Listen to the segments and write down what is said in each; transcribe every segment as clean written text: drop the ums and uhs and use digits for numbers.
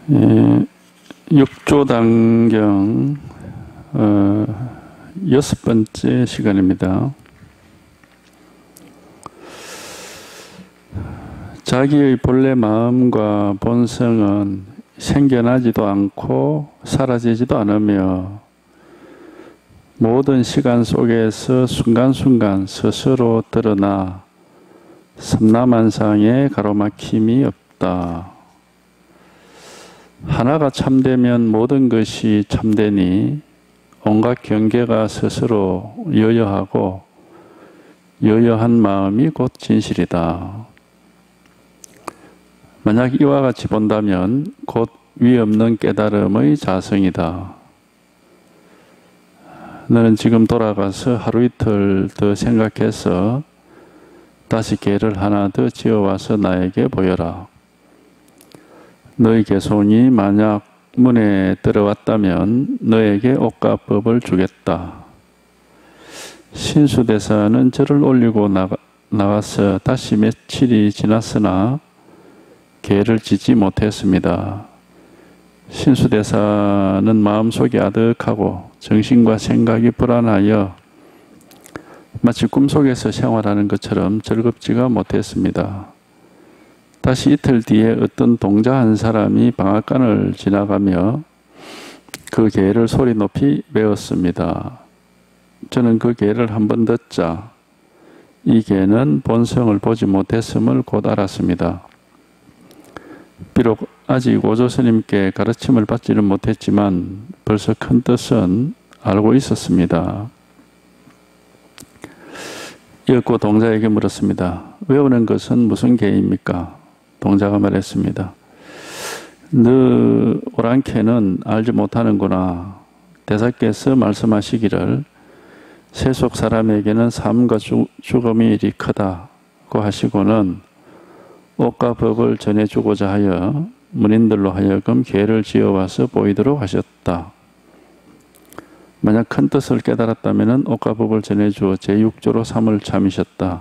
육조단경 6번째 시간입니다. 자기의 본래 마음과 본성은 생겨나지도 않고 사라지지도 않으며 모든 시간 속에서 순간순간 스스로 드러나 삼라만상에 가로막힘이 없다. 하나가 참되면 모든 것이 참되니 온갖 경계가 스스로 여여하고 여여한 마음이 곧 진실이다. 만약 이와 같이 본다면 곧 위없는 깨달음의 자성이다. 너는 지금 돌아가서 하루 이틀 더 생각해서 다시 개를 하나 더 지어와서 나에게 보여라. 너의 개손이 만약 문에 들어왔다면 너에게 옷과 법을 주겠다. 신수대사는 절을 올리고 나가서 다시 며칠이 지났으나 개를 짓지 못했습니다. 신수대사는 마음속이 아득하고 정신과 생각이 불안하여 마치 꿈속에서 생활하는 것처럼 즐겁지가 못했습니다. 다시 이틀 뒤에 어떤 동자 한 사람이 방앗간을 지나가며 그 개를 소리 높이 메었습니다. 저는 그 개를 한번 듣자 이 개는 본성을 보지 못했음을 곧 알았습니다. 비록 아직 오조 스님께 가르침을 받지는 못했지만 벌써 큰 뜻은 알고 있었습니다. 이윽고 동자에게 물었습니다. 외우는 것은 무슨 개입니까? 동자가 말했습니다. 너 오랑캐는 알지 못하는구나. 대사께서 말씀하시기를 세속 사람에게는 삶과 죽음이 이리 크다고 하시고는 옷과 법을 전해주고자 하여 문인들로 하여금 개를 지어와서 보이도록 하셨다. 만약 큰 뜻을 깨달았다면 옷과 법을 전해주어 제6조로 삼을 참이셨다.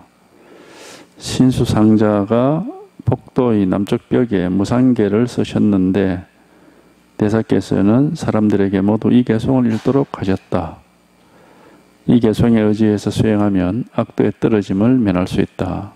신수상자가 복도의 남쪽 벽에 무상계를 쓰셨는데 대사께서는 사람들에게 모두 이 개송을 읽도록 하셨다. 이 개송에 의지해서 수행하면 악도에 떨어짐을 면할 수 있다.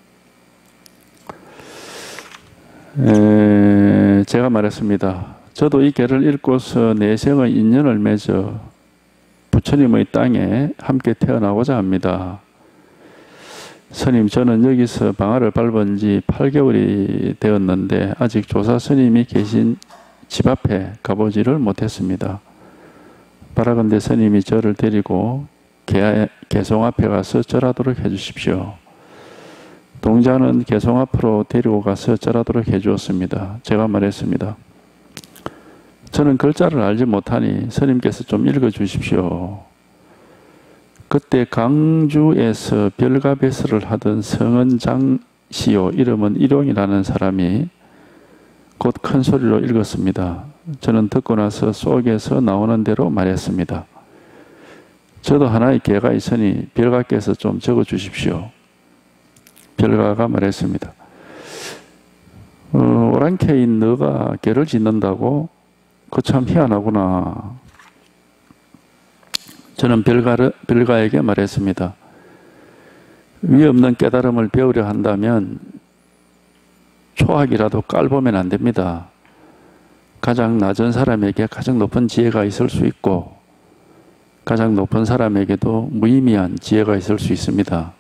제가 말했습니다. 저도 이 개를 읽고서 내생의 인연을 맺어 부처님의 땅에 함께 태어나고자 합니다. 스님, 저는 여기서 방아를 밟은 지 8개월이 되었는데 아직 조사 스님이 계신 집 앞에 가보지를 못했습니다. 바라건대 스님이 저를 데리고 개송 앞에 가서 절하도록 해주십시오. 동자는 개송 앞으로 데리고 가서 절하도록 해주었습니다. 제가 말했습니다. 저는 글자를 알지 못하니 스님께서 좀 읽어주십시오. 그때 강주에서 별가배설을 하던 성은장시요 이름은 일용이라는 사람이 곧 큰 소리로 읽었습니다. 저는 듣고 나서 속에서 나오는 대로 말했습니다. 저도 하나의 개가 있으니 별가께서 좀 적어주십시오. 별가가 말했습니다. 오랑캐인 너가 개를 짓는다고? 그 참 희한하구나. 저는 별가에게 말했습니다. 위없는 깨달음을 배우려 한다면 초학이라도 깔보면 안 됩니다. 가장 낮은 사람에게 가장 높은 지혜가 있을 수 있고 가장 높은 사람에게도 무의미한 지혜가 있을 수 있습니다.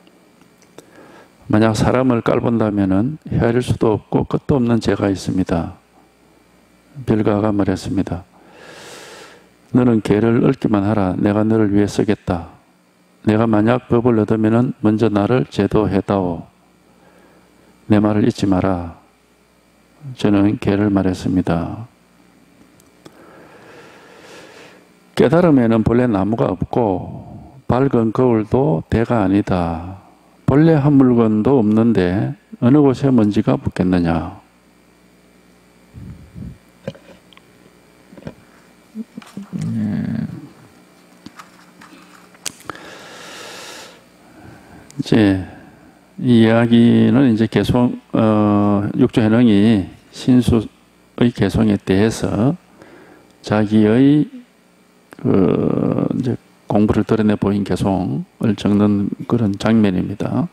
만약 사람을 깔본다면 헤아릴 수도 없고 끝도 없는 죄가 있습니다. 별가가 말했습니다. 너는 개를 얽기만 하라. 내가 너를 위해 쓰겠다. 내가 만약 법을 얻으면 먼저 나를 제도해다오. 내 말을 잊지 마라. 저는 개를 말했습니다. 깨달음에는 본래 나무가 없고 밝은 거울도 대가 아니다. 본래 한 물건도 없는데 어느 곳에 먼지가 붙겠느냐. 이제 이 이야기는 이제 계속 육조현흥이 신수 개성에 대해서 자기의 이제 공부를 드러내 보인 개성을 적는 그런 장면입니다.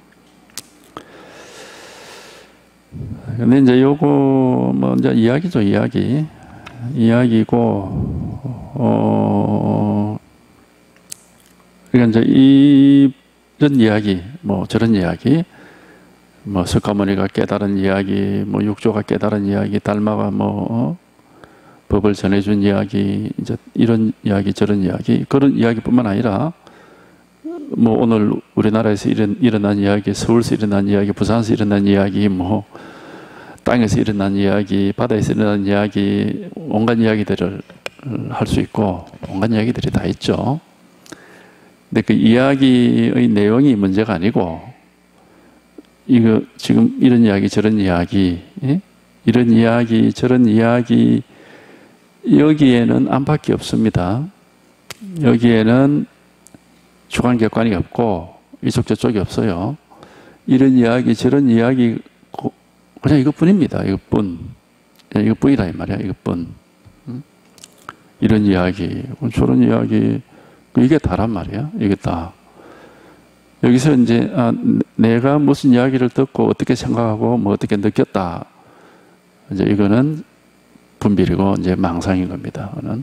근데 이제 요거 뭐 이제 이야기죠, 이야기고 그러니까 이제 이런 이야기, 뭐 저런 이야기, 뭐 석가모니가 깨달은 이야기, 뭐 육조가 깨달은 이야기, 달마가 뭐 법을 전해준 이야기, 이제 이런 이야기, 저런 이야기, 그런 이야기뿐만 아니라 뭐 오늘 우리나라에서 일어난 이야기, 서울에서 일어난 이야기, 부산에서 일어난 이야기, 뭐 땅에서 일어난 이야기, 바다에서 일어난 이야기, 온갖 이야기들을 할 수 있고 온갖 이야기들이 다 있죠. 근데 그 이야기의 내용이 문제가 아니고 이거 지금 이런 이야기, 저런 이야기, 이런 이야기, 저런 이야기, 여기에는 안팎이 없습니다. 여기에는 주관객관이 없고 이쪽 저쪽이 없어요. 이런 이야기, 저런 이야기, 그냥 이것뿐입니다. 이것뿐. 그냥 이것뿐이라 이 말이야. 이것뿐. 이런 이야기, 저런 이야기, 이게 다란 말이야. 이게 다. 여기서 이제 내가 무슨 이야기를 듣고 어떻게 생각하고 뭐 어떻게 느꼈다. 이제 이거는 분별이고 이제 망상인 겁니다. 그거는.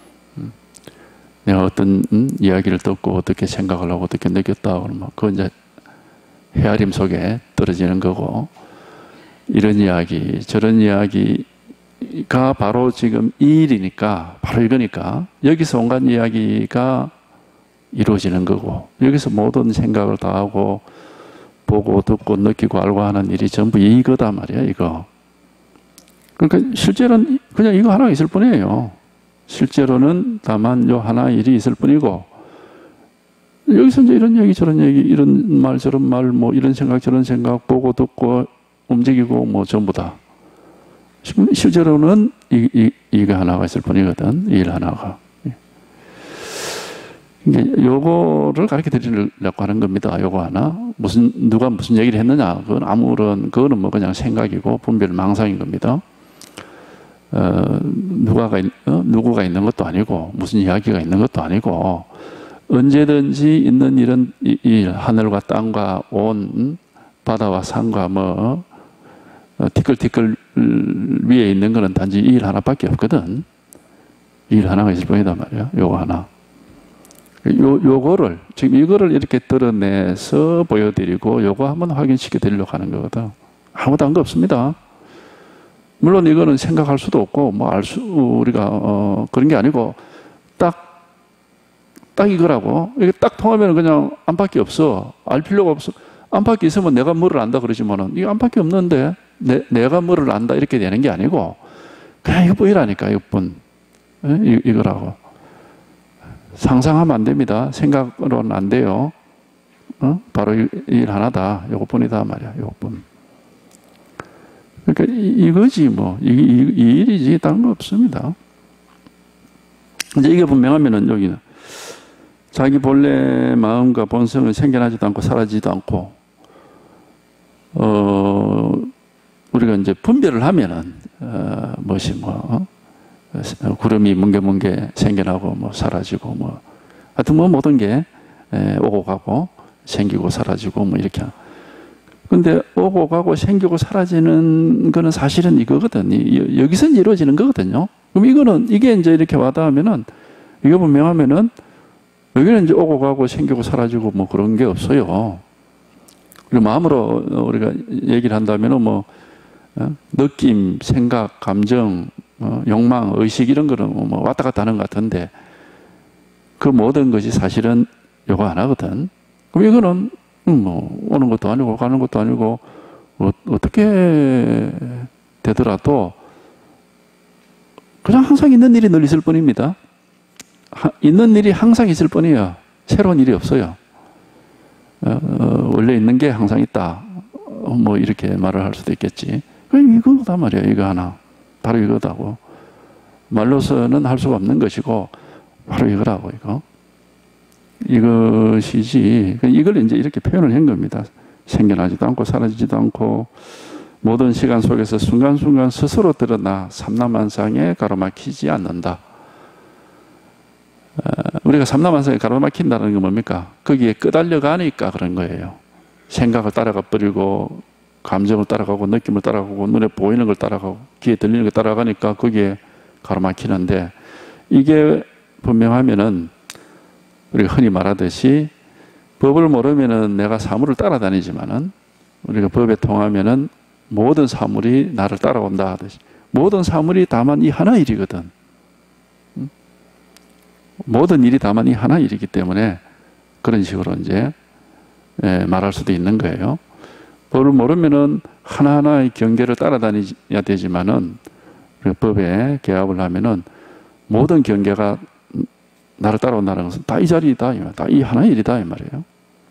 내가 어떤 이야기를 듣고 어떻게 생각을 하고 어떻게 느꼈다. 그러면 그건 이제 헤아림 속에 떨어지는 거고, 이런 이야기, 저런 이야기가 바로 지금 이 일이니까, 바로 이거니까 여기서 온갖 이야기가 이루어지는 거고, 여기서 모든 생각을 다 하고 보고 듣고 느끼고 알고 하는 일이 전부 이거다 말이야. 이거. 그러니까 실제로는 그냥 이거 하나 있을 뿐이에요. 실제로는 다만 요 하나 일이 있을 뿐이고, 여기서 이제 이런 얘기 저런 얘기, 이런 말 저런 말, 뭐 이런 생각 저런 생각, 보고 듣고 움직이고 뭐 전부 다 실제로는 이거 하나가 있을 뿐이거든. 이 일 하나가. 요거를 가르쳐 드리려고 하는 겁니다. 요거 하나. 누가 무슨 얘기를 했느냐. 그거는 뭐 그냥 생각이고 분별 망상인 겁니다. 누구가 있는 것도 아니고, 무슨 이야기가 있는 것도 아니고, 언제든지 있는 이런 일, 하늘과 땅과 온 바다와 산과 뭐, 티끌티끌 위에 있는 거는 단지 이 일 하나밖에 없거든. 이 일 하나가 있을 뿐이다 말이야. 요거 하나. 요거를, 지금 이거를 이렇게 드러내서 보여드리고, 요거 한번 확인시켜 드리려고 하는 거거든. 아무도 한 거 없습니다. 물론 이거는 생각할 수도 없고, 뭐 우리가, 그런 게 아니고, 딱 이거라고. 이게 딱 통하면 그냥 안팎이 없어. 알 필요가 없어. 안팎이 있으면 내가 뭐를 안다 그러지만은, 이게 안팎이 없는데, 내가 뭐를 안다 이렇게 되는 게 아니고, 그냥 이것뿐이라니까, 이것뿐. 이거라고. 상상하면 안 됩니다. 생각으로는 안 돼요. 바로 일 하나다. 이것뿐이다 말이야. 이것뿐. 그러니까 이거지 뭐. 이 일이지 다른 거 없습니다. 이제 이게 분명하면은 여기는 자기 본래 마음과 본성은 생겨나지도 않고 사라지지도 않고, 우리가 이제 분별을 하면은 구름이 뭉게뭉게 생겨나고 뭐 사라지고 뭐 하여튼 뭐 모든 게 오고 가고 생기고 사라지고 뭐 이렇게. 근데 오고 가고 생기고 사라지는 거는 사실은 이거거든. 여기서 이루어지는 거거든요. 그럼 이게 이제 이렇게 와닿으면은, 이거 분명하면은 여기는 이제 오고 가고 생기고 사라지고 뭐 그런 게 없어요. 그리고 마음으로 우리가 얘기를 한다면은 뭐 느낌, 생각, 감정, 욕망, 의식 이런 거는 뭐 왔다 갔다 하는 것 같은데, 그 모든 것이 사실은 요거 하나거든. 그럼 이거는 뭐 오는 것도 아니고 가는 것도 아니고 어떻게 되더라도 그냥 항상 있는 일이 늘 있을 뿐입니다. 있는 일이 항상 있을 뿐이에요. 새로운 일이 없어요. 원래 있는 게 항상 있다. 뭐 이렇게 말을 할 수도 있겠지. 이거다 말이야. 이거 하나. 바로 이거다고. 말로서는 할 수가 없는 것이고 바로 이거라고. 이것이지. 이걸 이제 이렇게 표현을 한 겁니다. 생겨나지도 않고 사라지지도 않고 모든 시간 속에서 순간순간 스스로 드러나 삼라만상에 가로막히지 않는다. 우리가 삼라만상에 가로막힌다는 게 뭡니까? 거기에 끄달려 가니까 그런 거예요. 생각을 따라가 버리고 감정을 따라가고 느낌을 따라가고 눈에 보이는 걸 따라가고 귀에 들리는 걸 따라가니까 거기에 가로막히는데, 이게 분명하면은 우리가 흔히 말하듯이 법을 모르면은 내가 사물을 따라다니지만은 우리가 법에 통하면은 모든 사물이 나를 따라온다 하듯이 모든 사물이 다만 이 하나 일이거든. 모든 일이 다만 이 하나 일이기 때문에 그런 식으로 이제 말할 수도 있는 거예요. 법을 모르면은 하나하나의 경계를 따라다녀야 되지만은 법에 개합을 하면은 모든 경계가 나를 따라온다는 것은 다 이 자리이다, 다 이 하나의 일이다 이 말이에요.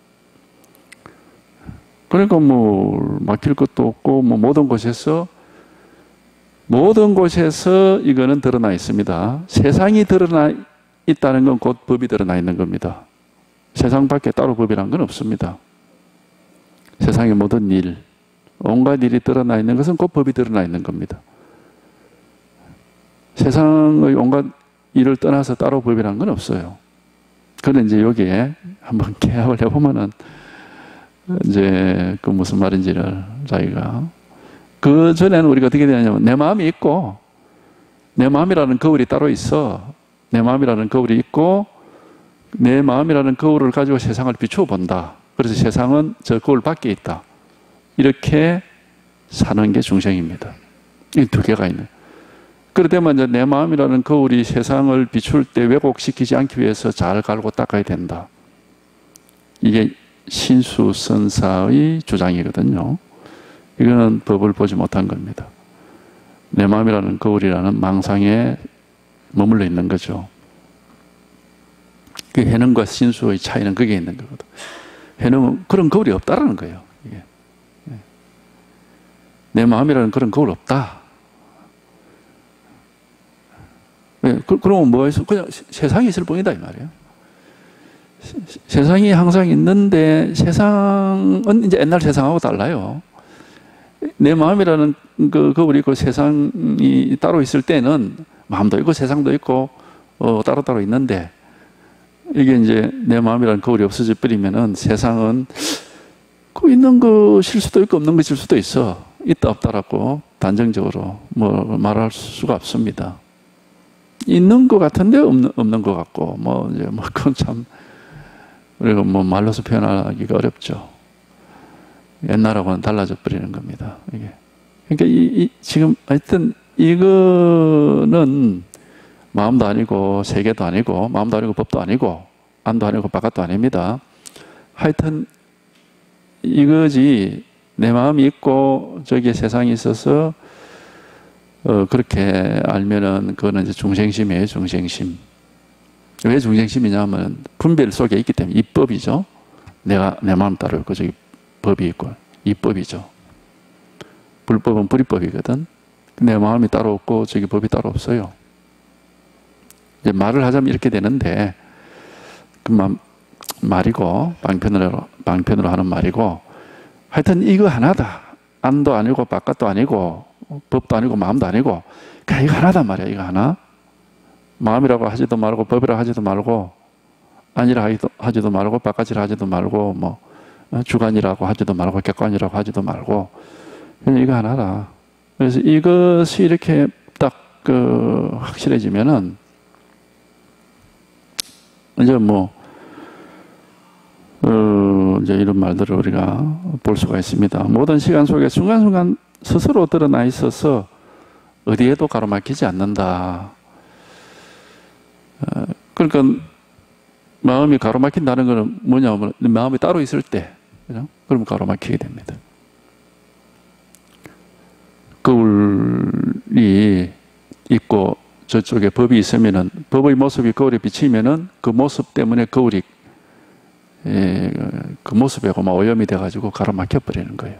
그러니까 뭐 막힐 것도 없고 뭐 모든 곳에서 이거는 드러나 있습니다. 세상이 드러나 있다는 건 곧 법이 드러나 있는 겁니다. 세상 밖에 따로 법이란 건 없습니다. 세상의 모든 일, 온갖 일이 드러나 있는 것은 곧 법이 드러나 있는 겁니다. 세상의 온갖 일을 떠나서 따로 법이란 건 없어요. 그런데 이제 여기에 한번 개합을 해보면은 이제 그 무슨 말인지를 자기가, 그 전에는 우리가 어떻게 되냐면 내 마음이 있고 내 마음이라는 거울이 따로 있어. 내 마음이라는 거울이 있고 내 마음이라는 거울을 가지고 세상을 비추어 본다. 그래서 세상은 저 거울 밖에 있다. 이렇게 사는 게 중생입니다. 이 두 개가 있는. 그러되면 이제 내 마음이라는 거울이 세상을 비출 때 왜곡시키지 않기 위해서 잘 갈고 닦아야 된다. 이게 신수선사의 주장이거든요. 이거는 법을 보지 못한 겁니다. 내 마음이라는 거울이라는 망상에 머물러 있는 거죠. 그 해능과 신수의 차이는 그게 있는 거거든. 해능은 그런 거울이 없다라는 거예요. 이게. 내 마음이라는 그런 거울 없다. 그러면 뭐가 있어? 그냥 세상이 있을 뿐이다 이 말이에요. 세상이 항상 있는데 세상은 이제 옛날 세상하고 달라요. 내 마음이라는 그 거울이 있고 세상이 따로 있을 때는 마음도 있고 세상도 있고 따로따로 있는데, 이게 이제 내 마음이라는 거울이 없어져 버리면은 세상은 그 있는 것일 수도 있고 없는 것일 수도 있어. 있다 없다라고 단정적으로 뭐 말할 수가 없습니다. 있는 것 같은데 없는 것 같고 뭐 이제 뭐 그건 참 우리가 뭐 말로서 표현하기가 어렵죠. 옛날하고는 달라져 버리는 겁니다. 이게. 그러니까 지금 하여튼 이거는 마음도 아니고 세계도 아니고 마음도 아니고 법도 아니고 안도 아니고 바깥도 아닙니다. 하여튼 이거지, 내 마음이 있고 저기에 세상이 있어서 그렇게 알면은 그거는 이제 중생심이에요. 중생심. 왜 중생심이냐면 분별 속에 있기 때문에. 입법이죠. 내가 내 마음 따로 있고 저기 법이 있고 입법이죠. 불법은 불입법이거든. 내 마음이 따로 없고 저기 법이 따로 없어요. 이제 말을 하자면 이렇게 되는데, 그 말이고 방편으로 하는 말이고, 하여튼 이거 하나다. 안도 아니고 바깥도 아니고 법도 아니고 마음도 아니고 그냥 이거 하나단 말이야. 이거 하나. 마음이라고 하지도 말고 법이라고 하지도 말고 아니라 하지도 말고 바깥이라 하지도 말고 뭐 주관이라고 하지도 말고 객관이라고 하지도 말고 그냥 이거 하나라. 그래서 이것이 이렇게 딱 확실해지면은 이제 이제 이런 말들을 우리가 볼 수가 있습니다. 모든 시간 속에 순간순간 스스로 드러나 있어서 어디에도 가로막히지 않는다. 그러니까 마음이 가로막힌다는 것은 뭐냐면 마음이 따로 있을 때, 그죠? 그러면 가로막히게 됩니다. 거울이 있고 저쪽에 법이 있으면은 법의 모습이 거울에 비치면은 그 모습 때문에 거울이 그 모습에 오염이 돼가지고 가로막혀 버리는 거예요.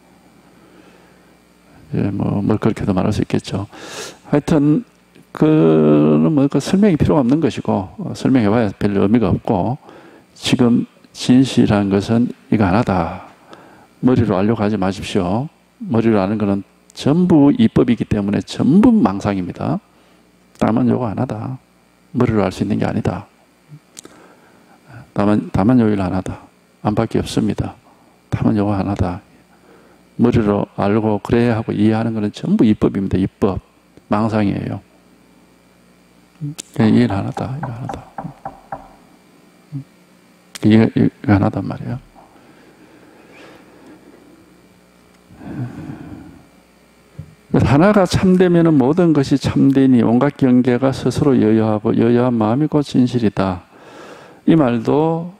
뭐 그렇게도 말할 수 있겠죠. 하여튼 그는 그 설명이 필요가 없는 것이고 설명해봐야 별 의미가 없고, 지금 진실한 것은 이거 하나다. 머리로 알려고 하지 마십시오. 머리로 아는 것은 전부 이법이기 때문에 전부 망상입니다. 다만 요거 하나다. 머리로 알 수 있는 게 아니다. 다만 요일 하나다. 안밖에 없습니다. 다만 요거 하나다. 머리로 알고 그래야 하고 이해하는 것은 전부 이법입니다. 이법. 망상이에요. 이 일 하나다. 이거 하나다. 이거 하나단 말이에요. 하나가 참되면 모든 것이 참되니 온갖 경계가 스스로 여여하고 여여한 마음이 곧 진실이다. 이 말도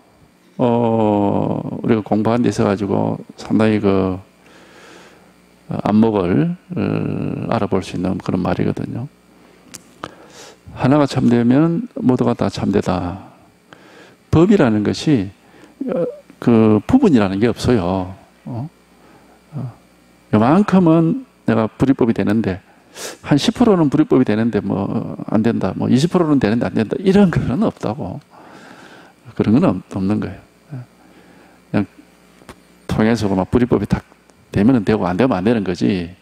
우리가 공부한 데 있어가지고 상당히 그 안목을 알아볼 수 있는 그런 말이거든요. 하나가 참되면 모두가 다 참되다. 법이라는 것이 그 부분이라는 게 없어요. 요만큼은 내가 불이법이 되는데 한 10%는 불이법이 되는데 뭐 안 된다. 뭐 20%는 되는데 안 된다. 이런 건 없다고. 그런 건 없는 거예요. 그냥 통해서 막 불이법이 딱 되면 되고 안 되면 안 되는 거지.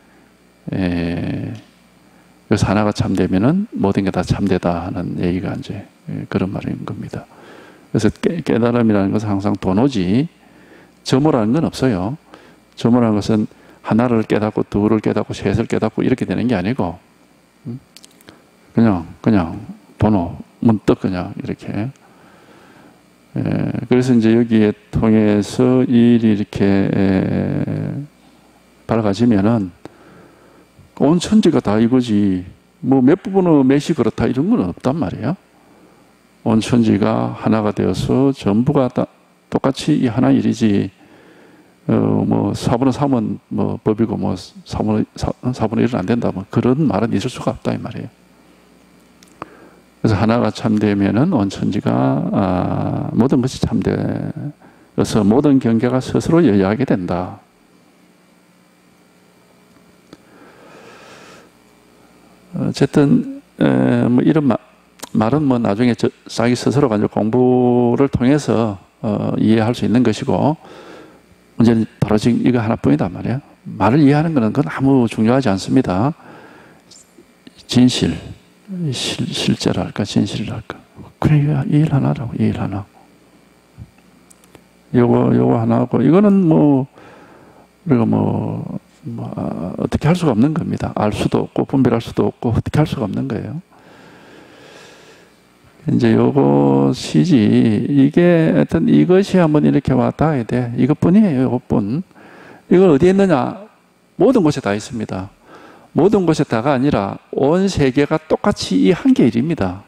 그래서 하나가 참되면은 모든 게 다 참되다 하는 얘기가 이제 그런 말인 겁니다. 그래서 깨달음이라는 것은 항상 도노지 점호라는 건 없어요. 점호라는 것은 하나를 깨닫고 둘을 깨닫고 셋을 깨닫고 이렇게 되는 게 아니고 그냥 번호 문득 그냥 이렇게 그래서 이제 여기에 통해서 일이 이렇게 밝아지면은 온 천지가 다 이거지 뭐 몇 부분은 몇이 그렇다 이런 건 없단 말이에요. 온 천지가 하나가 되어서 전부가 다 똑같이 이 하나 일이지 뭐 4분의 3은 뭐 법이고 뭐 4분의 1은 안 된다 뭐 그런 말은 있을 수가 없다 이 말이에요. 그래서 하나가 참되면은 온 천지가 모든 것이 참되어서 모든 경계가 스스로 여여하게 된다. 어쨌든 뭐 이런 말은 뭐 나중에 자기 스스로가 이제 공부를 통해서 이해할 수 있는 것이고 문제는 바로 지금 이거 하나뿐이단 말이에요. 말을 이해하는 것은 그건 아무 중요하지 않습니다. 진실, 실제랄까 진실이랄까. 그래 이 일 하나라고 이 일 하나. 요거 하나고 이거는 뭐 우리가 뭐 어떻게 할 수가 없는 겁니다. 알 수도 없고 분별할 수도 없고 어떻게 할 수가 없는 거예요. 이제 요것이지 이게 하여튼 이것이 한번 이렇게 왔다 해야 돼. 이것뿐이에요. 이것뿐. 이건 어디에 있느냐? 모든 곳에 다 있습니다. 모든 곳에 다가 아니라 온 세계가 똑같이 이 한 개일입니다.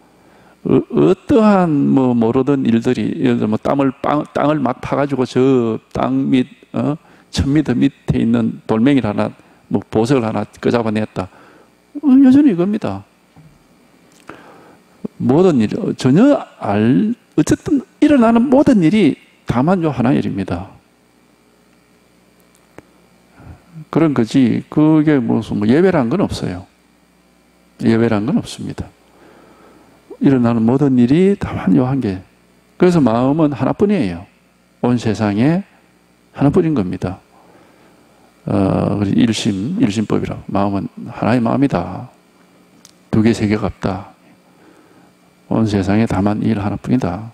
어떠한 뭐 모르던 일들이 예를 들어 뭐 땅을 막 파가지고 저 땅 밑 1000m 밑에 있는 돌멩이를 하나 뭐 보석을 하나 끄잡아냈다. 여전히 이겁니다. 모든 일 전혀 어쨌든 일어나는 모든 일이 다만 요 하나 일입니다. 그런 거지 그게 무슨 뭐 예외란 건 없어요. 예외란 건 없습니다. 일어나는 모든 일이 다만 요 한 개. 그래서 마음은 하나뿐이에요. 온 세상에 하나뿐인 겁니다. 일심법이라고. 마음은 하나의 마음이다. 두 개, 세 개가 없다. 온 세상에 다만 일 하나뿐이다.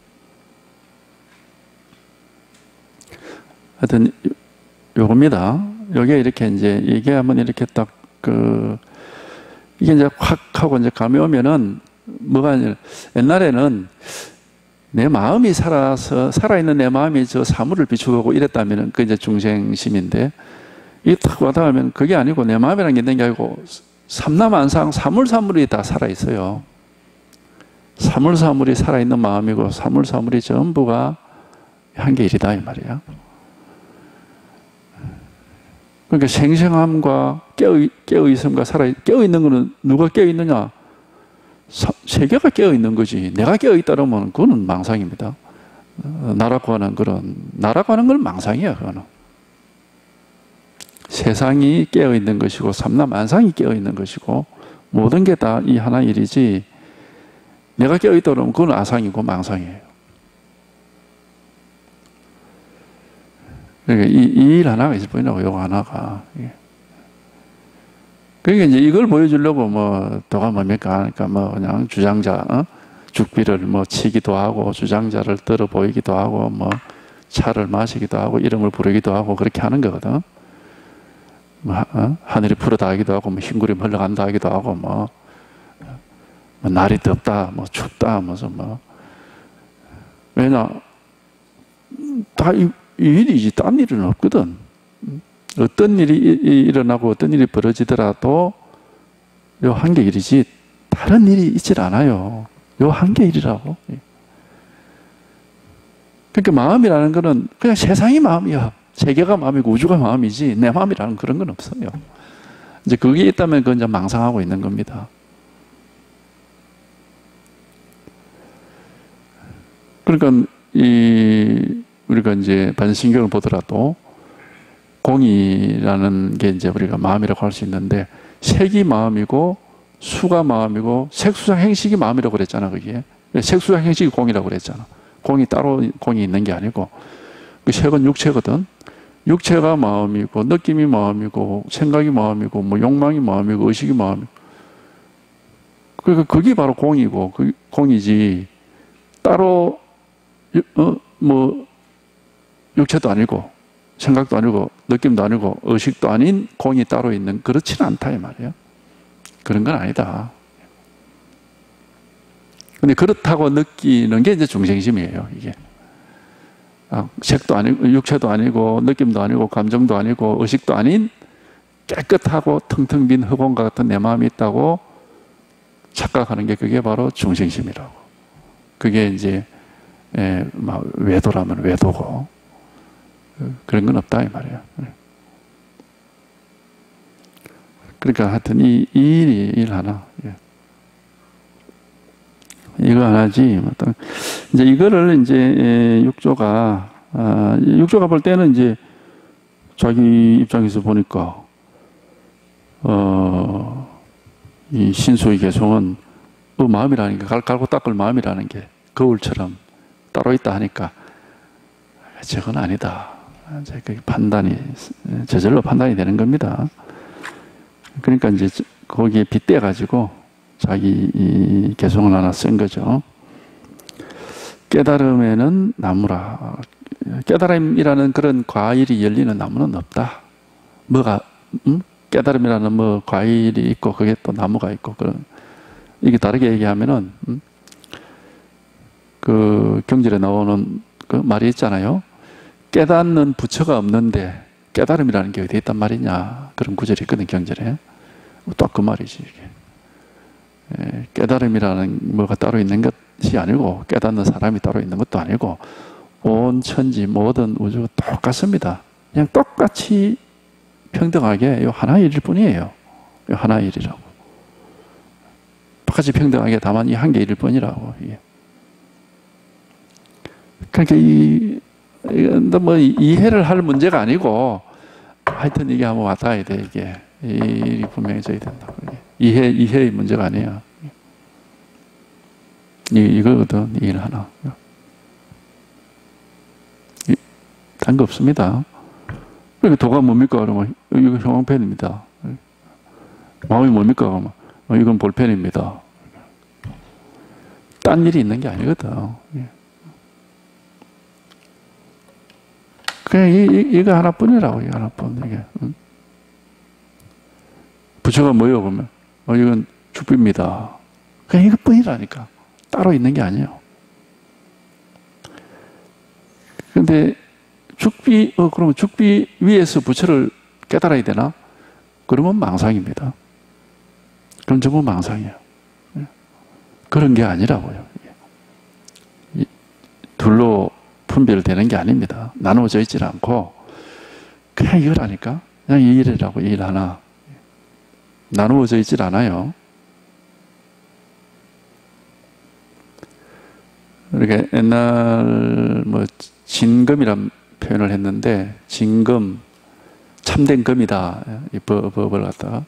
하여튼 요겁니다. 요게 이렇게 이제 얘기하면 이렇게 딱 이게 이제 확 하고 이제 감이 오면은 뭐가 옛날에는 내 마음이 살아있는 내 마음이 저 사물을 비추고 이랬다면은 그 이제 중생심인데 이게 딱 와닿 하면 그게 아니고 내 마음이라는 게 있는 게 아니고 삼라만상 사물이 다 살아있어요. 사물이 살아있는 마음이고 사물이 전부가 한 개 일이다 이 말이야. 그러니까 생생함과 깨어있음과 깨어있는 거는 누가 깨어있느냐? 세계가 깨어있는 거지. 내가 깨어있다면 그거는 망상입니다. 나라고 하는 건 망상이야. 그거는. 세상이 깨어있는 것이고 삼라만상이 깨어있는 것이고 모든 게 다 이 하나 일이지 내가 깨어있다 그러면 그건 아상이고 망상이에요. 그러니까 이 일 하나가 있을 뿐이라고, 요거 하나가. 그러니까 이제 이걸 보여주려고 뭐, 도가 뭡니까? 그러니까 뭐, 그냥 주장자, 죽비를 뭐 치기도 하고, 주장자를 들어 보이기도 하고, 뭐, 차를 마시기도 하고, 이름을 부르기도 하고, 그렇게 하는 거거든. 뭐, 하늘이 푸르다 하기도 하고, 뭐, 흰구름이 흘러간다 하기도 하고, 뭐, 날이 덥다, 뭐, 춥다, 무슨 뭐. 왜냐, 다 이 일이지, 딴 일은 없거든. 어떤 일이 일어나고 어떤 일이 벌어지더라도 요 한 개 일이지, 다른 일이 있질 않아요. 요 한 개 일이라고. 그러니까 마음이라는 거는 그냥 세상이 마음이야. 세계가 마음이고 우주가 마음이지, 내 마음이라는 그런 건 없어요. 이제 그게 있다면 그건 이제 망상하고 있는 겁니다. 그러니까 우리가 이제 반신경을 보더라도 공이라는 게 이제 우리가 마음이라고 할 수 있는데, 색이 마음이고 수가 마음이고 색수상 행식이 마음이라고 그랬잖아. 그게 색수상 행식이 공이라고 그랬잖아. 공이 따로 공이 있는 게 아니고, 그 색은 육체거든. 육체가 마음이고 느낌이 마음이고 생각이 마음이고 뭐 욕망이 마음이고 의식이 마음이고, 그러니까 그게 바로 공이고, 그 공이지 따로 뭐 육체도 아니고 생각도 아니고 느낌도 아니고 의식도 아닌 공이 따로 있는, 그렇지는 않다 이 말이에요. 그런 건 아니다. 근데 그렇다고 느끼는 게 이제 중생심이에요. 이게 색도 아니고 육체도 아니고 느낌도 아니고 감정도 아니고 의식도 아닌 깨끗하고 텅텅 빈 흑원과 같은 내 마음이 있다고 착각하는 게, 그게 바로 중생심이라고. 그게 이제 외도라면 외도고, 그런 건 없다 이 말이에요. 그러니까 하여튼 이 일이 일 하나, 이거 하나지. 이제 이거를 이제 육조가 볼 때는 이제 자기 입장에서 보니까 이 신수의 개성은 마음이라는 게, 갈고 닦을 마음이라는 게 거울처럼 따로 있다 하니까 저건 아니다. 그 판단이 저절로 판단이 되는 겁니다. 그러니까 이제 거기에 빗대 가지고 자기 이 개성을 하나 쓴 거죠. 깨달음에는 나무라. 깨달음이라는 그런 과일이 열리는 나무는 없다. 뭐가 깨달음이라는 뭐 과일이 있고 그게 또 나무가 있고, 그런, 이게 다르게 얘기하면은 그 경전에 나오는 그 말이 있잖아요. 깨닫는 부처가 없는데 깨달음이라는 게 어디에 있단 말이냐, 그런 구절이 있거든 경전에. 딱 그 말이지 이게. 깨달음이라는 뭐가 따로 있는 것이 아니고, 깨닫는 사람이 따로 있는 것도 아니고, 온 천지 모든 우주가 똑같습니다. 그냥 똑같이 평등하게 요 하나의 일일 뿐이에요. 요 하나의 일이라고. 똑같이 평등하게 다만 이 한 개 일일 뿐이라고. 이게. 그러니까 이건 뭐 이해를 할 문제가 아니고, 하여튼 이게 한번 왔다 가야 돼. 이게 일이 분명해져야 된다. 이해의 문제가 아니야. 이거거든. 일 하나. 딴 거 없습니다. 그러니까 도가 뭡니까? 그러면 이거 형광펜입니다. 마음이 뭡니까? 그러면 이건 볼펜입니다. 딴 일이 있는 게 아니거든. 그냥 이거 하나뿐이라고. 이거 하나뿐. 이게. 부처가 뭐예요? 그러면 이건 죽비입니다. 그냥 이것뿐이라니까. 따로 있는 게 아니에요. 근데 죽비, 그러면 죽비 위에서 부처를 깨달아야 되나? 그러면 망상입니다. 그럼 전부 망상이에요. 그런 게 아니라고요. 둘로 분별되는 게 아닙니다. 나누어져 있질 않고 그냥 이거라니까. 그냥 이 일이라고, 이 일 하나. 나누어져 있질 않아요. 이렇게 옛날 뭐 진금이란 표현을 했는데, 진금, 참된 금이다. 이 법을 갖다가.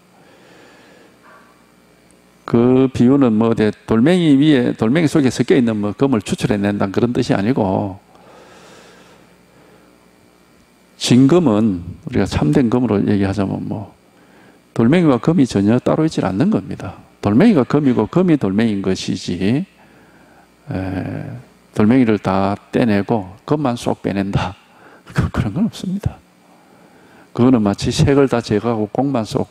그 비유는 뭐 돌멩이 속에 섞여 있는 뭐 금을 추출해낸다 그런 뜻이 아니고, 진금은 우리가 참된 금으로 얘기하자면 뭐 돌멩이와 금이 전혀 따로 있지 않는 겁니다. 돌멩이가 금이고 금이 돌멩이인 것이지 돌멩이를 다 떼내고 금만 쏙 빼낸다. 그런 건 없습니다. 그거는 마치 색을 다 제거하고 공만 쏙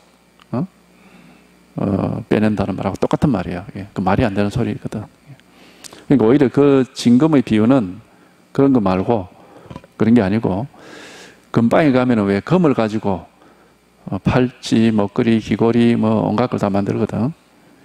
빼낸다는 말하고 똑같은 말이에요. 그 말이 안 되는 소리거든. 그러니까 오히려 그 진금의 비유는 그런 거 말고 그런 게 아니고 금방에 가면은 왜 금을 가지고 팔찌, 먹거리, 귀걸이 뭐 온갖 걸 다 만들거든.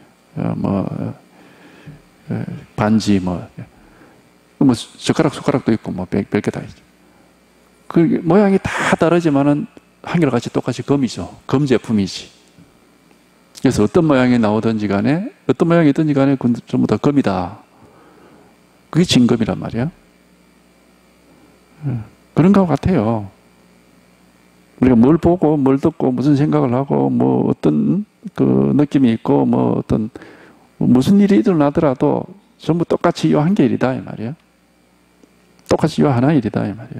반지 뭐 젓가락 숟가락도 있고 뭐 별게 다 있죠. 그 모양이 다 다르지만은 한결같이 똑같이 금이죠. 금 제품이지. 그래서 어떤 모양이 나오든지 간에 어떤 모양이든지 간에 그건 전부 다 금이다. 그게 진금이란 말이야. 그런 것 같아요. 우리가 뭘 보고 뭘 듣고 무슨 생각을 하고 뭐 어떤 그 느낌이 있고 뭐 어떤 무슨 일이 일어나더라도 전부 똑같이 이 한 개 일이다 이 말이야. 똑같이 이 하나 일이다 이 말이야.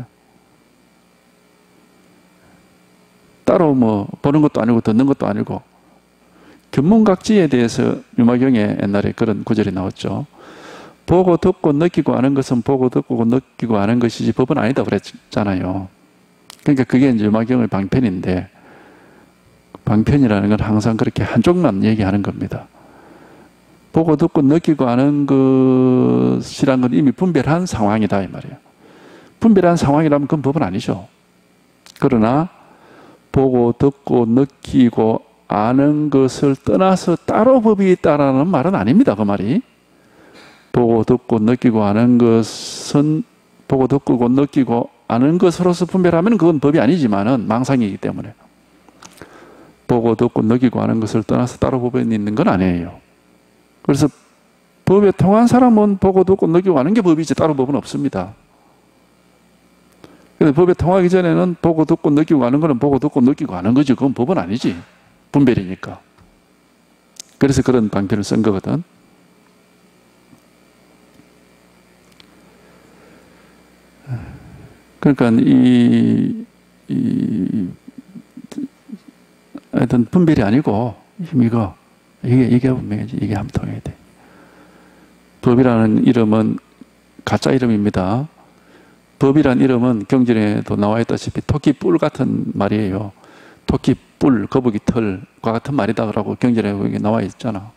따로 뭐 보는 것도 아니고 듣는 것도 아니고 견문각지에 대해서 유마경에 옛날에 그런 구절이 나왔죠. 보고 듣고 느끼고 아는 것은 보고 듣고 느끼고 아는 것이지 법은 아니다 그랬잖아요. 그러니까 그게 이제 유마경의 방편인데 방편이라는 건 항상 그렇게 한쪽만 얘기하는 겁니다. 보고 듣고 느끼고 아는 것이란 건 이미 분별한 상황이다 이 말이에요. 분별한 상황이라면 그건 법은 아니죠. 그러나 보고 듣고 느끼고 아는 것을 떠나서 따로 법이 있다라는 말은 아닙니다. 그 말이. 보고 듣고 느끼고 아는 것은 보고 듣고 느끼고 아는 것으로서 분별하면 그건 법이 아니지만은 망상이기 때문에 보고 듣고 느끼고 아는 것을 떠나서 따로 법에 있는 건 아니에요. 그래서 법에 통한 사람은 보고 듣고 느끼고 아는 게 법이지 따로 법은 없습니다. 근데 법에 통하기 전에는 보고 듣고 느끼고 아는 거는 보고 듣고 느끼고 아는 거지. 그건 법은 아니지. 분별이니까. 그래서 그런 방편을 쓴 거거든. 그러니까 하여튼 분별이 아니고 이게 분명하지. 이게 한번 통해야 돼. 법이라는 이름은 가짜 이름입니다. 법이란 이름은 경전에도 나와 있다시피 토끼 뿔 같은 말이에요. 토끼 뿔, 거북이 털과 같은 말이다라고 경전에 나와 있잖아.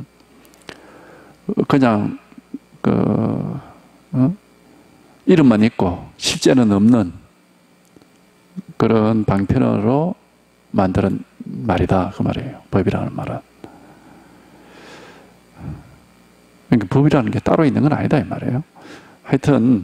그냥 이름만 있고 실제는 없는 그런 방편으로 만드는 말이다 그 말이에요. 법이라는 말은. 그러니까 법이라는 게 따로 있는 건 아니다 이 말이에요. 하여튼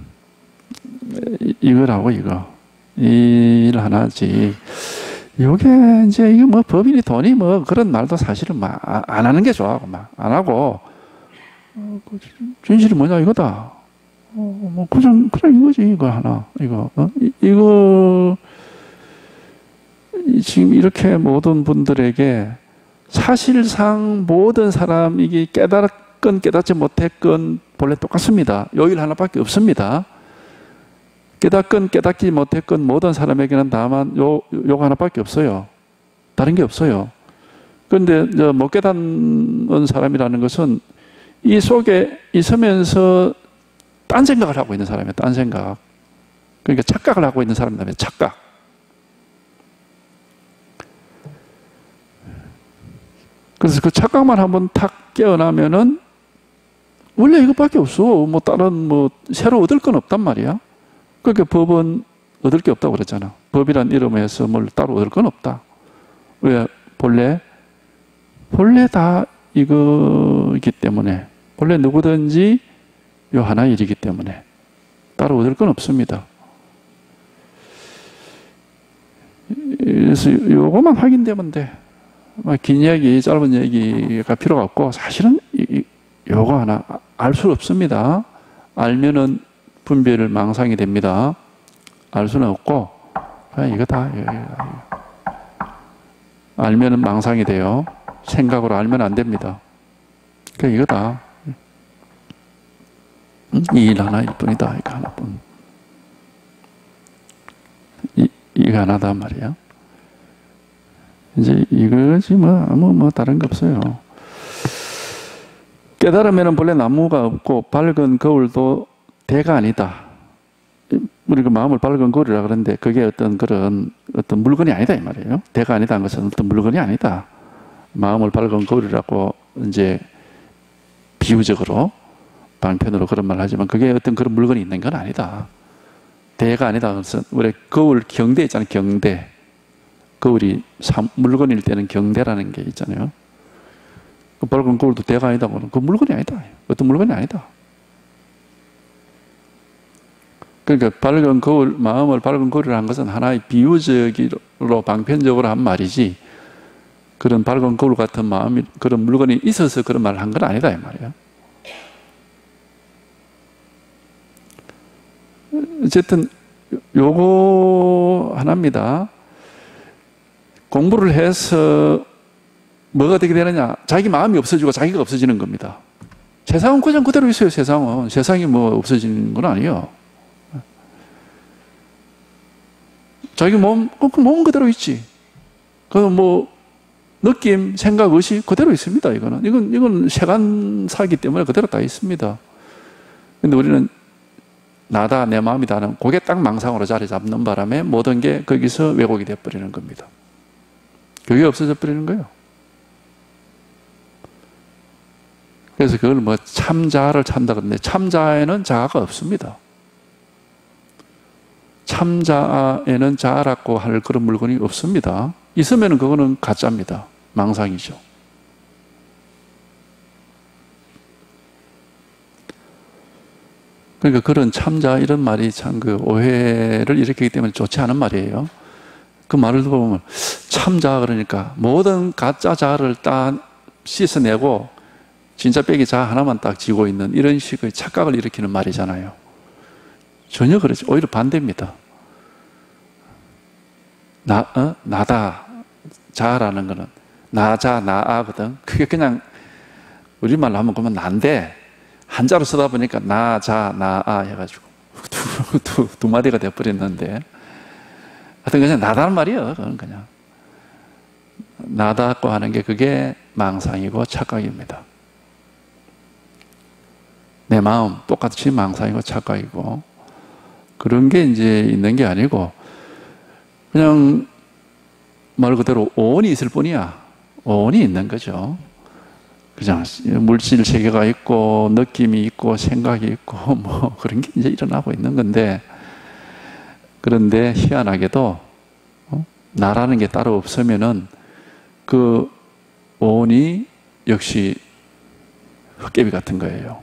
이거라고 일 하나지. 이게 이제 이거 뭐 법이니 돈이 뭐 그런 말도 사실은 막 안 하는 게 좋아. 막 안 하고 진실이 뭐냐 이거다. 뭐 그냥 이거지 이거 하나 이거 지금 이렇게 모든 분들에게 사실상 모든 사람이 깨달았건 깨닫지 못했건 본래 똑같습니다. 요 일 하나밖에 없습니다. 깨닫건 깨닫지 못했건 모든 사람에게는 다만 요 하나밖에 없어요. 다른 게 없어요. 그런데 못 깨닫는 사람이라는 것은 이 속에 있으면서 딴 생각을 하고 있는 사람이에요. 딴 생각. 그러니까 착각을 하고 있는 사람이라면 착각. 그래서 그 착각만 한번 탁 깨어나면은 원래 이것밖에 없어. 뭐 다른 뭐 새로 얻을 건 없단 말이야. 그러니까 법은 얻을 게 없다고 그랬잖아. 법이란 이름에서 뭘 따로 얻을 건 없다. 왜? 본래 다 이거이기 때문에 본래 누구든지 요 하나 일이기 때문에 따로 얻을 건 없습니다. 그래서 요거만 확인되면 돼. 긴 이야기, 짧은 얘기가 필요가 없고 사실은 요거 하나 알 수 없습니다. 알면은 분별을 망상이 됩니다. 알 수는 없고 이거다. 알면은 망상이 돼요. 생각으로 알면 안 됩니다. 그러니까 이거다. 이 일 하나일 뿐이다. 이거 하나뿐. 이 이거 하나다 말이야. 이제 이거지 뭐 다른 거 없어요. 깨달으면 본래 나무가 없고 밝은 거울도 대가 아니다. 우리가 마음을 밝은 거울이라 그러는데 그게 어떤 물건이 아니다 이 말이에요. 대가 아니다 한 것은 어떤 물건이 아니다. 마음을 밝은 거울이라고 이제 비유적으로 방편으로 그런 말을 하지만 그게 어떤 그런 물건이 있는 건 아니다. 대가 아니다. 그래서 우리 거울 경대 있잖아요. 경대. 거울이 물건일 때는 경대라는 게 있잖아요. 그 밝은 거울도 대가 아니다. 그 물건이 아니다. 어떤 물건이 아니다. 그러니까 밝은 거울, 마음을 밝은 거울이라 한 것은 하나의 비유적으로 방편적으로 한 말이지 그런 밝은 거울 같은 마음이 그런 물건이 있어서 그런 말을 한 건 아니다 이 말이에요. 어쨌든 요거 하나입니다. 공부를 해서 뭐가 되게 되느냐? 자기 마음이 없어지고 자기가 없어지는 겁니다. 세상은 그냥 그대로 있어요. 세상이 뭐 없어지는 건 아니에요. 자기 몸은 그대로 있지. 뭐 느낌, 생각, 의식 그대로 있습니다. 이건 세간사이기 때문에 그대로 다 있습니다. 근데 우리는 나다, 내 마음이다는 그게 딱 망상으로 자리 잡는 바람에 모든 게 거기서 왜곡이 되어버리는 겁니다. 그게 없어져 버리는 거예요. 그래서 그걸 뭐 참자아를 찾는다 그러는데 참자아에는 자아가 없습니다. 참자아에는 자아라고 할 그런 물건이 없습니다. 있으면 그거는 가짜입니다. 망상이죠. 그러니까 그런 참자 이런 말이 참 그 오해를 일으키기 때문에 좋지 않은 말이에요. 그 말을 들어보면 참자 그러니까 모든 가짜 자아를 딱 씻어내고 진짜 빼기 자 하나만 딱 쥐고 있는 이런 식의 착각을 일으키는 말이잖아요. 전혀 그렇지. 오히려 반대입니다. 나다. 자라는 거는 나자, 나아거든. 그게 그냥 우리말로 하면 그러면 난데 한자로 쓰다 보니까 나자, 나아 해가지고 두 마디가 되어버렸는데 하여튼 그냥 나다는 말이에요. 그건 그냥 나다고 하는 게 그게 망상이고 착각입니다. 내 마음 똑같이 망상이고 착각이고 그런 게 이제 있는 게 아니고 그냥 말 그대로 오온이 있을 뿐이야. 오온이 있는 거죠. 그냥 물질 세계가 있고 느낌이 있고 생각이 있고 뭐 그런 게 이제 일어나고 있는 건데 그런데 희한하게도 나라는 게 따로 없으면은 그 오온이 역시 헛개비 같은 거예요.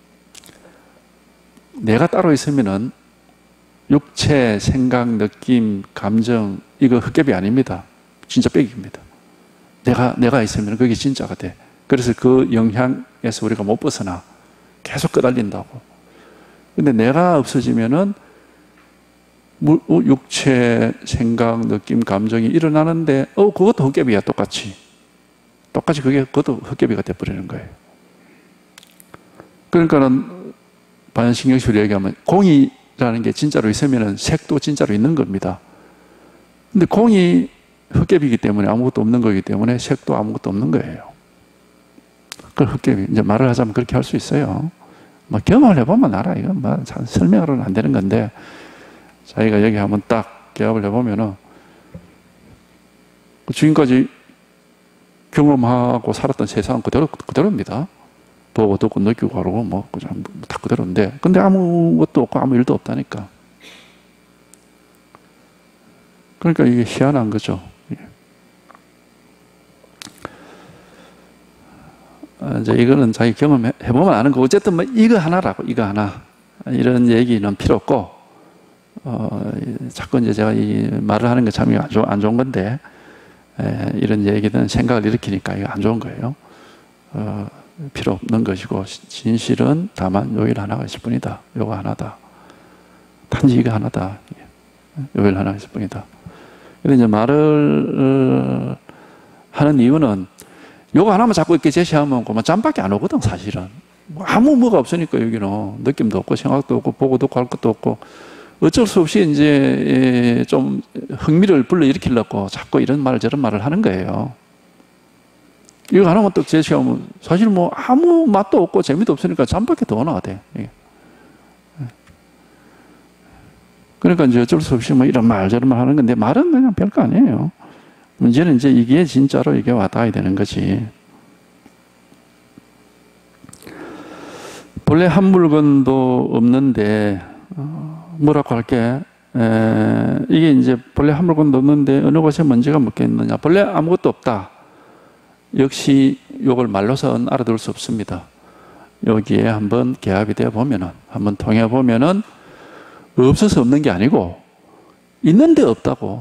내가 따로 있으면은 육체, 생각, 느낌, 감정 이거 헛개비 아닙니다. 진짜 빼기입니다. 내가 있으면 그게 진짜가 돼. 그래서 그 영향에서 우리가 못 벗어나. 계속 끄달린다고. 근데 내가 없어지면은 육체, 생각, 느낌, 감정이 일어나는데 그것도 헛개비야 똑같이. 똑같이 그것도 헛개비가 돼버리는 거예요. 그러니까는 반신경술이 얘기하면 공이라는 게 진짜로 있으면은 색도 진짜로 있는 겁니다. 근데 공이 헛개비이기 때문에 아무것도 없는 거기 때문에 색도 아무것도 없는 거예요. 그 헛개비. 이제 말을 하자면 그렇게 할 수 있어요. 뭐 경험을 해보면 알아. 이건 뭐 설명으로는 안 되는 건데 자기가 여기 한번 딱 경험을 해보면은 지금까지 경험하고 살았던 세상은 그대로입니다. 보고 듣고 느끼고 하고 뭐 그냥 다 그대로인데 근데 아무것도 없고 아무 일도 없다니까. 그러니까 이게 희한한 거죠. 이제 이거는 자기 경험해보면 아는 거고 어쨌든 뭐 이거 하나라고 이거 하나 이런 얘기는 필요 없고 자꾸 이제 제가 이 말을 하는 게 참 안 좋은 건데 이런 얘기든 생각을 일으키니까 이거 안 좋은 거예요. 필요 없는 것이고 진실은 다만 요일 하나가 있을 뿐이다. 요거 하나다. 단지 이거 하나다. 요일 하나가 있을 뿐이다. 근데 이제 말을 하는 이유는 요거 하나만 자꾸 이렇게 제시하면 그만 짬밖에 안 오거든 사실은. 아무 뭐가 없으니까 여기는 느낌도 없고 생각도 없고 보고 듣고 할 것도 없고 어쩔 수 없이 이제 좀 흥미를 불러일으키려고 자꾸 이런 말 저런 말을 하는 거예요. 이거 하나만 딱 제시하면 사실 뭐 아무 맛도 없고 재미도 없으니까 잠밖에 더 나와야 돼. 그러니까 이제 어쩔 수 없이 뭐 이런 말 저런 말 하는 건데 말은 그냥 별거 아니에요. 문제는 이제 이게 진짜로 이게 와닿아야 되는 거지. 본래 한 물건도 없는데 뭐라고 할게 이게 이제 본래 한 물건도 없는데 어느 곳에 먼지가 묻혀 있느냐. 본래 아무것도 없다. 역시 이걸 말로서는 알아둘 수 없습니다. 여기에 한번 개합이 되어 보면은 한번 통해 보면은 없어서 없는 게 아니고 있는데 없다고.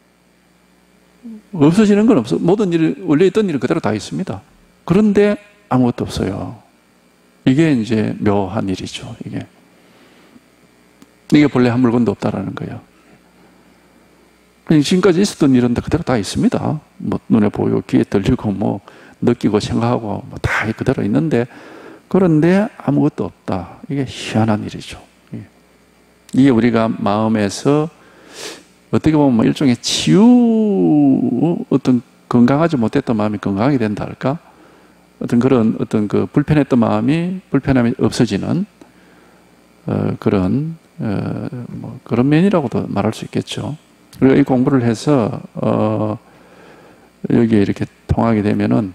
없어지는 건 없어. 모든 일 원래 있던 일은 그대로 다 있습니다. 그런데 아무것도 없어요. 이게 이제 묘한 일이죠. 이게 본래 한 물건도 없다라는 거예요. 지금까지 있었던 일은 그대로 다 있습니다. 뭐 눈에 보이고 귀에 들리고 뭐 느끼고 생각하고 뭐 다 그대로 있는데 그런데 아무것도 없다. 이게 희한한 일이죠. 이게 우리가 마음에서 어떻게 보면 뭐 일종의 어떤 건강하지 못했던 마음이 건강하게 된다 할까? 어떤 그런 그 불편했던 불편함이 없어지는 그런 뭐 그런 면이라고도 말할 수 있겠죠. 우리가 이 공부를 해서 여기에 이렇게 통하게 되면은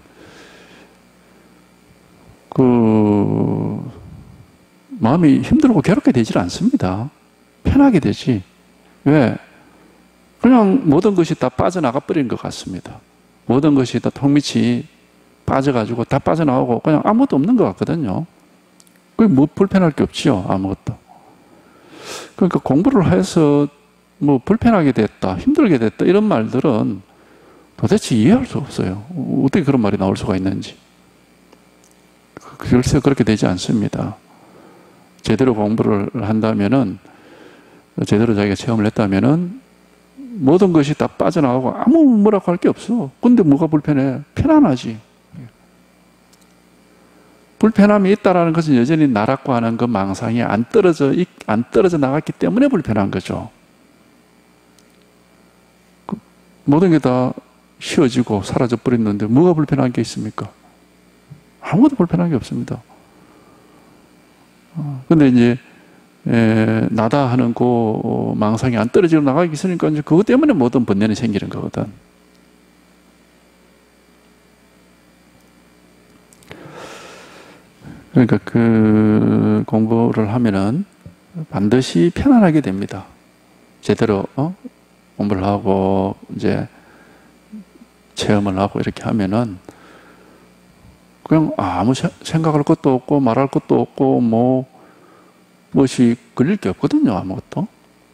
그 마음이 힘들고 괴롭게 되질 않습니다. 편하게 되지. 왜? 그냥 모든 것이 다 빠져나가 버린 것 같습니다. 모든 것이 다 턱밑이 빠져가지고 다 빠져나오고 그냥 아무것도 없는 것 같거든요. 그게 뭐 불편할 게 없지요. 아무것도. 그러니까 공부를 해서 뭐 불편하게 됐다, 힘들게 됐다 이런 말들은 도대체 이해할 수 없어요. 어떻게 그런 말이 나올 수가 있는지. 글쎄 그렇게 되지 않습니다. 제대로 공부를 한다면은 제대로 자기가 체험을 했다면은 모든 것이 다 빠져나가고 아무 뭐라고 할 게 없어. 근데 뭐가 불편해? 편안하지. 불편함이 있다라는 것은 여전히 나라고 하는 그 망상이 안 떨어져 나갔기 때문에 불편한 거죠. 모든 게 다 쉬워지고 사라져 버렸는데 뭐가 불편한 게 있습니까? 아무것도 불편한 게 없습니다. 근데 이제 나다 하는 그 망상이 안 떨어지고 나가기 있으니까 이제 그것 때문에 모든 번뇌는 생기는 거거든. 그러니까 그 공부를 하면은 반드시 편안하게 됩니다. 제대로 공부를 하고 이제 체험을 하고 이렇게 하면은 그냥 아무 생각할 것도 없고 말할 것도 없고 무엇이 걸릴 게 없거든요. 아무것도.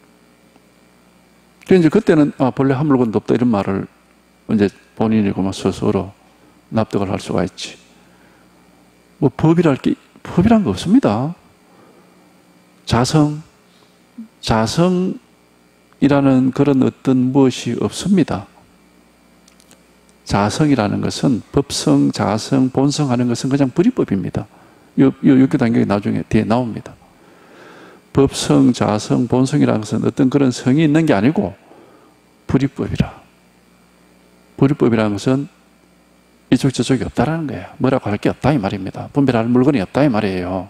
그래서 이제 그때는 본래 한 물건도 없다 이런 말을 이제 본인이 스스로 납득을 할 수가 있지. 뭐 법이란 거 없습니다. 자성이라는 그런 어떤 무엇이 없습니다. 자성이라는 것은 법성, 자성, 본성 하는 것은 그냥 불이법입니다. 요 단계가 나중에 뒤에 나옵니다. 법성, 자성, 본성이라는 것은 어떤 그런 성이 있는 게 아니고 불이법이라. 불이법이라는 것은 이쪽 저쪽이 없다라는 거예요. 뭐라고 할 게 없다 이 말입니다. 분별할 물건이 없다 이 말이에요.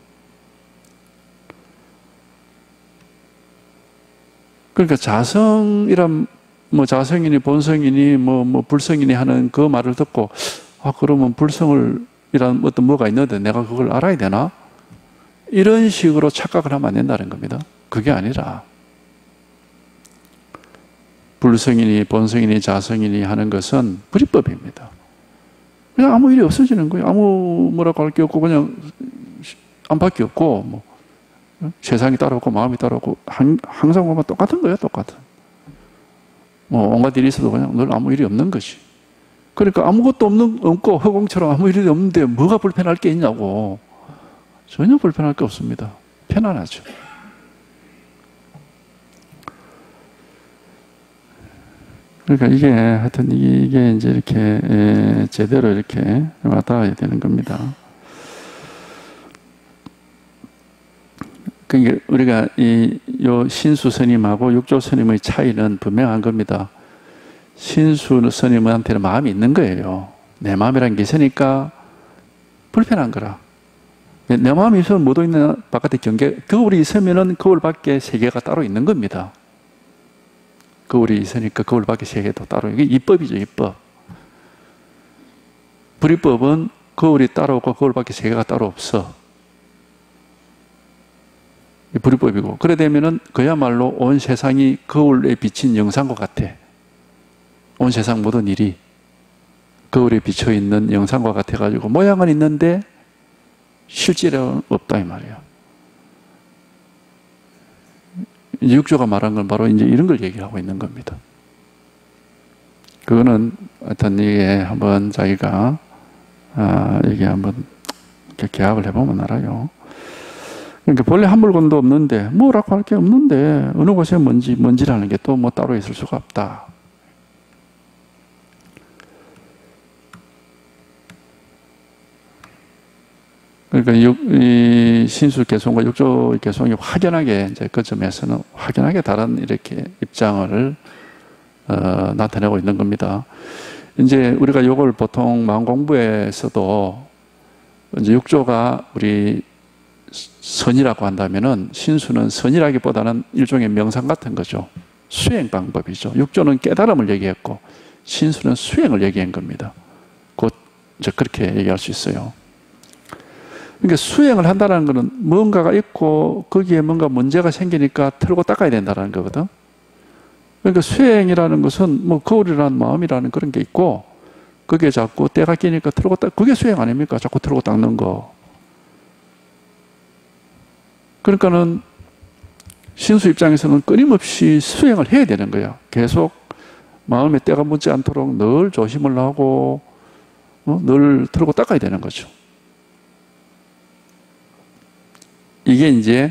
그러니까 자성이란 뭐 자성이니 본성이니 뭐 불성이니 하는 그 말을 듣고 그러면 불성이란 어떤 뭐가 있는데 내가 그걸 알아야 되나? 이런 식으로 착각을 하면 안 된다는 겁니다. 그게 아니라 불성이니 본성이니 자성이니 하는 것은 불이법입니다. 그냥 아무 일이 없어지는 거예요. 아무 뭐라고 할 게 없고 그냥 안팎이 없고 세상이 따라오고 마음이 따라오고 항상 보면 똑같은 거예요. 똑같은. 온갖 일이 있어도 그냥 늘 아무 일이 없는 것이. 그러니까 아무것도 없고 허공처럼 아무 일이 없는데 뭐가 불편할 게 있냐고. 전혀 불편할 게 없습니다. 편안하죠. 그러니까 이게 하여튼 이게 이제 이렇게 제대로 이렇게 와닿아야 되는 겁니다. 그러니까 우리가 요 신수 스님하고 육조 스님의 차이는 분명한 겁니다. 신수 스님한테는 마음이 있는 거예요. 내 마음이라는 게 있으니까 불편한 거라. 내 마음이 있으면 뭐도 있는 바깥에 경계, 거울이 있으면은 거울 밖에 세계가 따로 있는 겁니다. 거울이 있으니까 거울 밖에 세계도 따로. 이게 이법이죠, 이법. 불이법은 거울이 따로 없고 거울 밖에 세계가 따로 없어. 이 불이법이고. 그래 되면은 그야말로 온 세상이 거울에 비친 영상과 같아. 온 세상 모든 일이 거울에 비쳐 있는 영상과 같아가지고 모양은 있는데 실제로는 없다 이 말이에요. 이제 육조가 말한 건 바로 이제 이런 걸 얘기하고 있는 겁니다. 그거는 하여튼 이게 한번 자기가 이게 한번 개합을 해보면 알아요. 그러니까 본래 한 물건도 없는데 뭐라고 할 게 없는데 어느 곳에 먼지라는 게 또 뭐 따로 있을 수가 없다. 그러니까 이 신수 개성과 육조 개성이 확연하게 이제 그 점에서는 확연하게 다른 이렇게 입장을 나타내고 있는 겁니다. 이제 우리가 이걸 보통 마음 공부에서도 이제 육조가 우리 선이라고 한다면은 신수는 선이라기보다는 일종의 명상 같은 거죠. 수행 방법이죠. 육조는 깨달음을 얘기했고 신수는 수행을 얘기한 겁니다. 곧 이제 그렇게 얘기할 수 있어요. 그러니까 수행을 한다는 것은 뭔가가 있고 거기에 뭔가 문제가 생기니까 털고 닦아야 된다는 거거든. 그러니까 수행이라는 것은 뭐 거울이라는 마음이라는 그런 게 있고 거기에 자꾸 때가 끼니까 털고 닦, 그게 수행 아닙니까? 자꾸 털고 닦는 거. 그러니까는 신수 입장에서는 끊임없이 수행을 해야 되는 거야. 계속 마음에 때가 묻지 않도록 늘 조심을 하고 늘 털고 닦아야 되는 거죠. 이게 이제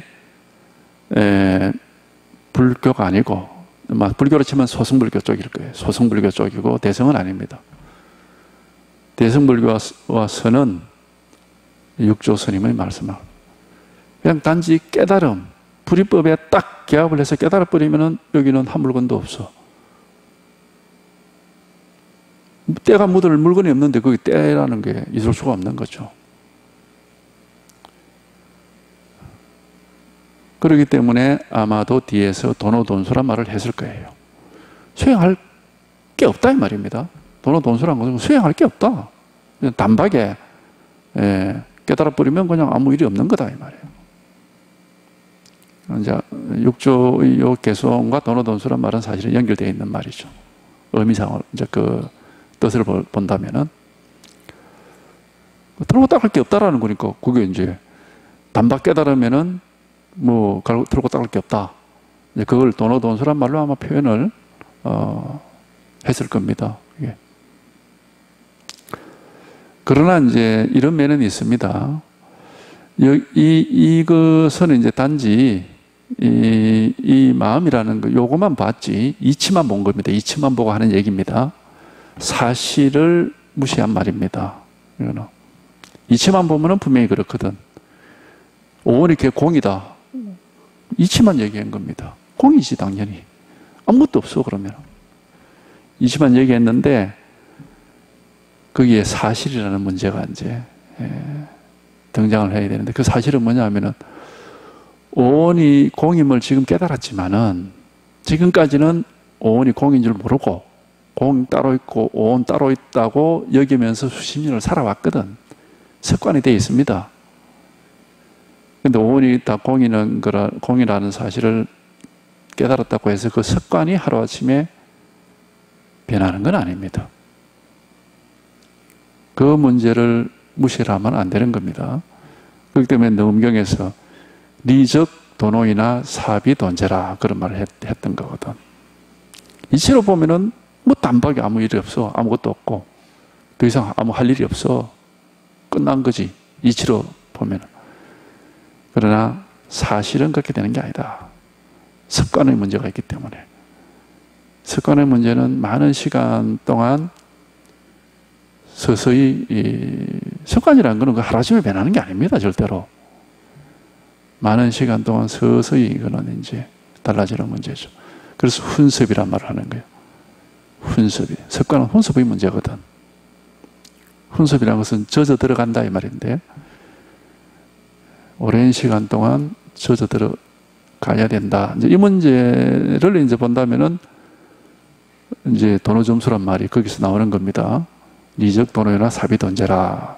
불교가 아니고 불교로 치면 소승불교 쪽일 거예요. 소승불교 쪽이고 대승은 아닙니다. 대승불교와 선은 육조 스님의 말씀을 그냥 단지 깨달음, 불이법에 딱 개합을 해서 깨달아버리면은 여기는 한 물건도 없어. 때가 묻을 물건이 없는데 거기 때라는 게 있을 수가 없는 거죠. 그렇기 때문에 아마도 뒤에서 도노돈수란 말을 했을 거예요. 수행할 게 없다 이 말입니다. 도노돈수란 것은 수행할 게 없다. 그냥 단박에 깨달아버리면 그냥 아무 일이 없는 거다 이 말이에요. 이제 육조의 요 개성과 도노돈수란 말은 사실은 연결되어 있는 말이죠. 의미상으로 이제 그 뜻을 본다면은 들고 닦을 게 없다라는 거니까 그게 이제 단박 깨달으면은 뭐 들고 닦을 게 없다. 이제 그걸 도노돈수란 말로 아마 표현을 했을 겁니다. 예. 그러나 이제 이런 면은 있습니다. 이것은 이제 단지 이 마음이라는 거 요거만 봤지 이치만 본 겁니다. 이치만 보고 하는 얘기입니다. 사실을 무시한 말입니다. 이거는 이치만 보면은 분명히 그렇거든. 오온이 걔 공이다. 이치만 얘기한 겁니다. 공이지 당연히. 아무것도 없어 그러면. 이치만 얘기했는데 거기에 사실이라는 문제가 이제 등장을 해야 되는데 그 사실은 뭐냐 하면은 오온이 공임을 지금 깨달았지만은 지금까지는 오온이 공인 줄 모르고 공 따로 있고 오온 따로 있다고 여기면서 수십 년을 살아왔거든. 습관이 되어 있습니다. 근데 오온이 다 공이라는 사실을 깨달았다고 해서 그 습관이 하루아침에 변하는 건 아닙니다. 그 문제를 무시하면 안 되는 겁니다. 그렇기 때문에 넘경에서 리적 도노이나 사비 돈제라 그런 말을 했던 거거든. 이치로 보면은 뭐 단박에 아무 일이 없어. 아무것도 없고 더 이상 아무 할 일이 없어. 끝난 거지. 이치로 보면은. 그러나 사실은 그렇게 되는 게 아니다. 습관의 문제가 있기 때문에. 습관의 문제는 많은 시간 동안 서서히 습관이라는 것은 그 하루아침에 변하는 게 아닙니다. 절대로. 많은 시간 동안 서서히 이거는 이제 달라지는 문제죠. 그래서 훈습이란 말을 하는 거예요. 훈습이. 습관은 훈습이 문제거든. 훈습이라는 것은 젖어 들어간다 이 말인데, 오랜 시간 동안 젖어 들어가야 된다. 이제 이 문제를 이제 본다면은 이제 도노 점수란 말이 거기서 나오는 겁니다. 니적 도노요나 사비 돈제라.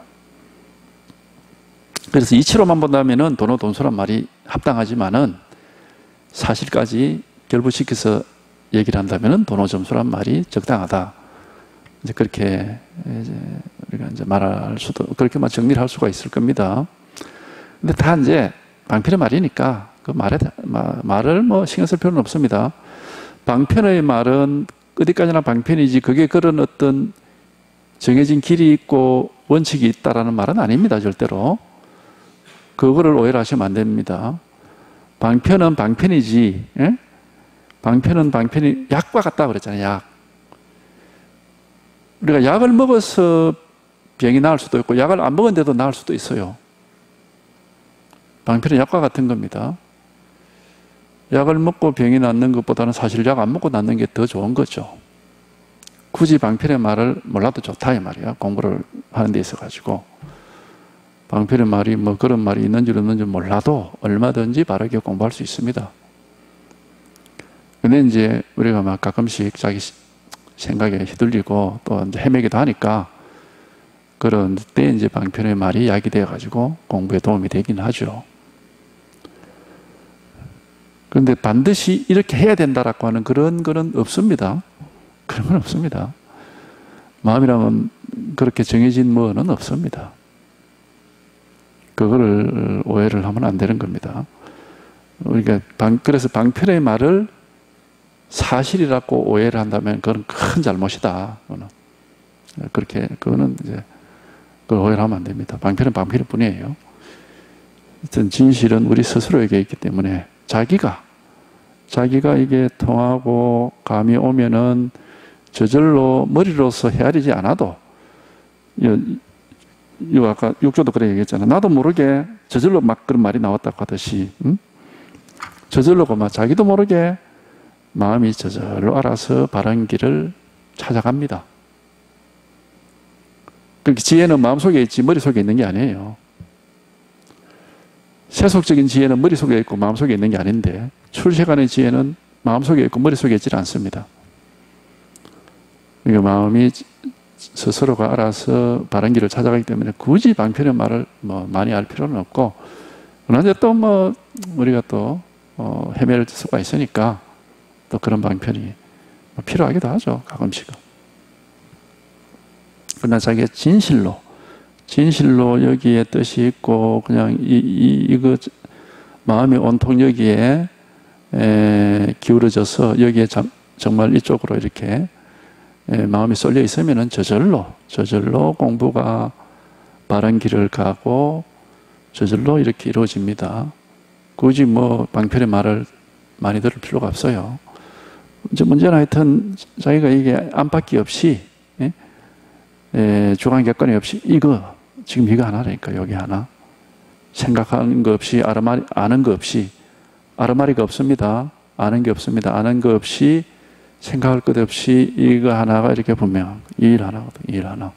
그래서 이치로만 본다면은 도노 돈수란 말이 합당하지만은 사실까지 결부시켜서 얘기를 한다면은 도노 점수란 말이 적당하다. 이제 그렇게 이제 우리가 이제 말할 수도, 그렇게만 정리를 할 수가 있을 겁니다. 근데 다 이제 방편의 말이니까 그 말을 뭐 신경 쓸 필요는 없습니다. 방편의 말은 어디까지나 방편이지 그게 그런 어떤 정해진 길이 있고 원칙이 있다라는 말은 아닙니다. 절대로. 그거를 오해를 하시면 안 됩니다. 방편은 방편이지, 예? 방편은 방편이 약과 같다고 그랬잖아요. 약. 우리가 약을 먹어서 병이 나을 수도 있고 약을 안 먹었는데도 나을 수도 있어요. 방편은 약과 같은 겁니다. 약을 먹고 병이 낫는 것보다는 사실 약 안 먹고 낫는 게 더 좋은 거죠. 굳이 방편의 말을 몰라도 좋다 이 말이야. 공부를 하는 데 있어가지고. 방편의 말이 뭐 그런 말이 있는지 없는지 몰라도 얼마든지 바르게 공부할 수 있습니다. 근데 이제 우리가 막 가끔씩 자기 생각에 휘둘리고 또 이제 헤매기도 하니까 그런 때 이제 방편의 말이 약이 되어가지고 공부에 도움이 되긴 하죠. 그런데 반드시 이렇게 해야 된다라고 하는 그런 거는 없습니다. 그런 건 없습니다. 마음이랑은 그렇게 정해진 뭐는 없습니다. 그거를 오해를 하면 안 되는 겁니다. 우리가 그래서 방편의 말을 사실이라고 오해를 한다면 그건 큰 잘못이다. 그거는 이제 그걸 오해를 하면 안 됩니다. 방편은 방편일 뿐이에요. 어떤 진실은 우리 스스로에게 있기 때문에 자기가 이게 통하고 감이 오면은 저절로 머리로서 헤아리지 않아도 아까 육조도 그래 얘기했잖아. 나도 모르게 저절로 막 그런 말이 나왔다고 하듯이 저절로 막 자기도 모르게 마음이 저절로 알아서 바른 길을 찾아갑니다. 그러니까 지혜는 마음속에 있지 머릿속에 있는 게 아니에요. 세속적인 지혜는 머릿속에 있고 마음속에 있는 게 아닌데 출세간의 지혜는 마음속에 있고 머릿속에 있지 않습니다. 그러니까 마음이 스스로가 알아서 바른 길을 찾아가기 때문에 굳이 방편의 말을 뭐 많이 알 필요는 없고, 그런데 또 뭐 우리가 또 헤맬 수가 있으니까 또 그런 방편이 필요하기도 하죠. 가끔씩은. 그러나 자기가 진실로 여기에 뜻이 있고 그냥 이거 마음이 온통 여기에 기울어져서 여기에 정말 이쪽으로 이렇게 마음이 쏠려 있으면은 저절로 공부가 바른 길을 가고 저절로 이렇게 이루어집니다. 굳이 뭐 방편의 말을 많이 들을 필요가 없어요. 이제 문제는 하여튼 자기가 이게 안팎이 없이 주관객관이 없이 지금 이거 하나라니까. 여기 하나 생각하는 거 없이 아는 거 없이 아르마리가 없습니다. 아는 게 없습니다. 아는 거 없이 생각할 것 없이 이거 하나가 이렇게 분명한 일 하나거든. 일 하나.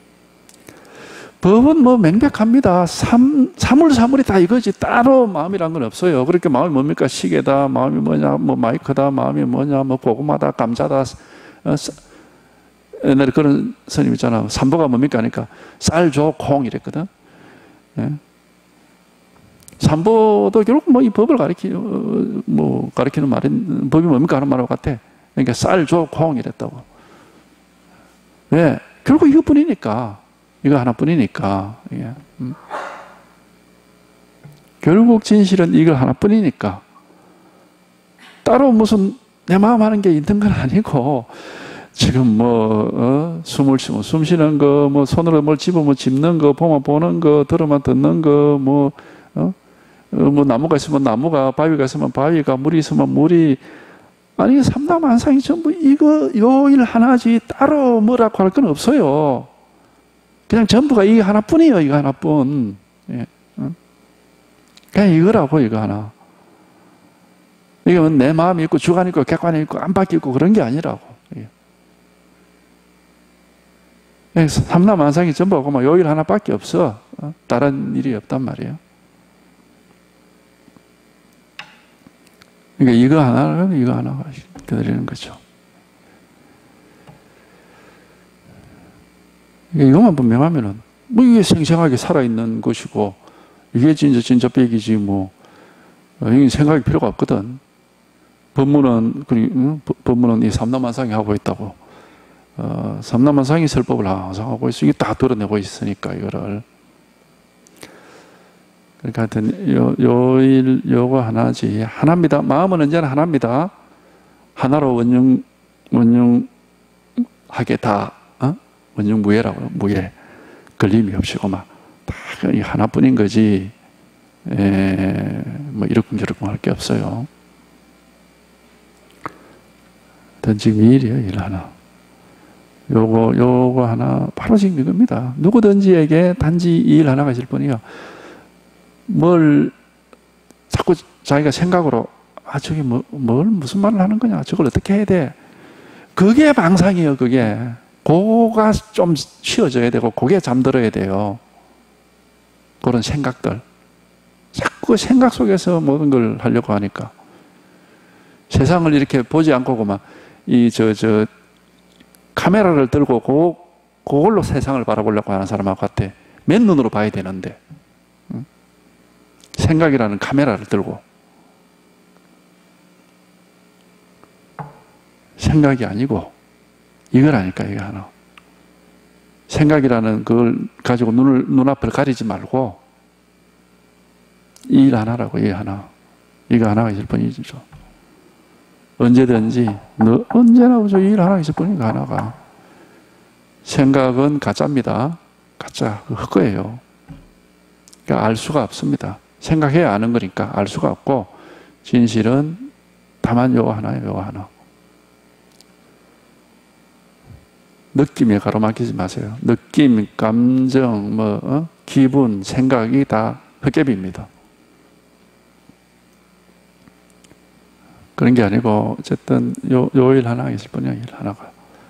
법은 뭐 명백합니다. 사물이 다 이거지. 따로 마음이란 건 없어요. 그렇게 마음이 뭡니까? 시계다. 마음이 뭐냐? 뭐 마이크다. 마음이 뭐냐? 뭐 고구마다. 감자다. 옛날에 그런 스님 있잖아. 삼보가 뭡니까? 하니까 쌀, 조, 콩 이랬거든. 예? 삼보도 결국 뭐 이 법을 가리키는 말인, 법이 뭡니까? 하는 말과 같아. 그러니까 쌀, 조, 콩 이랬다고. 왜? 결국 이것뿐이니까. 이거 하나뿐이니까. 예. 결국 진실은 이거 하나뿐이니까. 따로 무슨 내 마음 하는 게 있는 건 아니고, 지금 숨 쉬는 거, 뭐 손으로 뭘 집으면 집는 거, 보는 거, 들으면 듣는 거, 뭐 나무가 있으면 나무가, 바위가 있으면 바위가, 물이 있으면 물이, 아니 삼다만상이 전부 요 일 하나지 따로 뭐라고 할 건 없어요. 그냥 전부가 이게 하나뿐이에요. 이거 하나뿐. 예. 그냥 이거라고, 이거 하나. 이게 내 마음이 있고 주관이 있고 객관이 있고 안팎이 있고 그런 게 아니라고. 삼라만상이 전부 하고 요 일 하나밖에 없어. 다른 일이 없단 말이에요. 그러니까 이거 하나가 기다리는 거죠. 이것만 분명하면은 뭐 이게 생생하게 살아있는 것이고 이게 진짜 백이지 뭐 이게 생각이 필요가 없거든. 법문은 이 삼라만상이 하고 있다고. 삼라만상이 설법을 항상 하고 있어. 이게 다 드러내고 있으니까 이거를. 그러니까 하여튼 요거 하나지. 하나입니다. 마음은 언제나 하나입니다. 하나로 원흉하게 다 원흉무예라고. 무예. 걸림이 없이고 막 다 하나뿐인 거지. 뭐 이러쿵저러쿵 할 게 없어요. 지금 이 일이에요, 일 하나. 요거 하나, 바로 지금 이겁니다. 누구든지에게 단지 이 일 하나가 있을 뿐이요. 뭘, 자꾸 자기가 생각으로, 저게 무슨 말을 하는 거냐, 저걸 어떻게 해야 돼. 그게 망상이에요, 그게. 그거가 좀 쉬어져야 되고, 그게 잠들어야 돼요. 그런 생각들. 자꾸 생각 속에서 모든 걸 하려고 하니까. 세상을 이렇게 보지 않고, 그만, 카메라를 들고 그걸로 세상을 바라보려고 하는 사람하고 같아. 맨눈으로 봐야 되는데. 응? 생각이라는 카메라를 들고. 생각이 아니고, 이거라니까, 이거 하나. 생각이라는 그걸 가지고 눈앞을 가리지 말고, 이 일 하나라고, 이 하나. 이거 하나가 있을 뿐이죠. 언제든지 언제나 이 일 하나 있을 뿐이니까 하나가. 생각은 가짜입니다. 가짜. 헛거예요. 그러니까 알 수가 없습니다. 생각해야 아는 거니까 알 수가 없고 진실은 다만 요거 하나예요. 요거 하나. 느낌에 가로막히지 마세요. 느낌, 감정, 기분, 생각이 다 헛개비입니다. 그런 게 아니고 어쨌든 요 일 하나 있을 뿐이야. 일 하나가.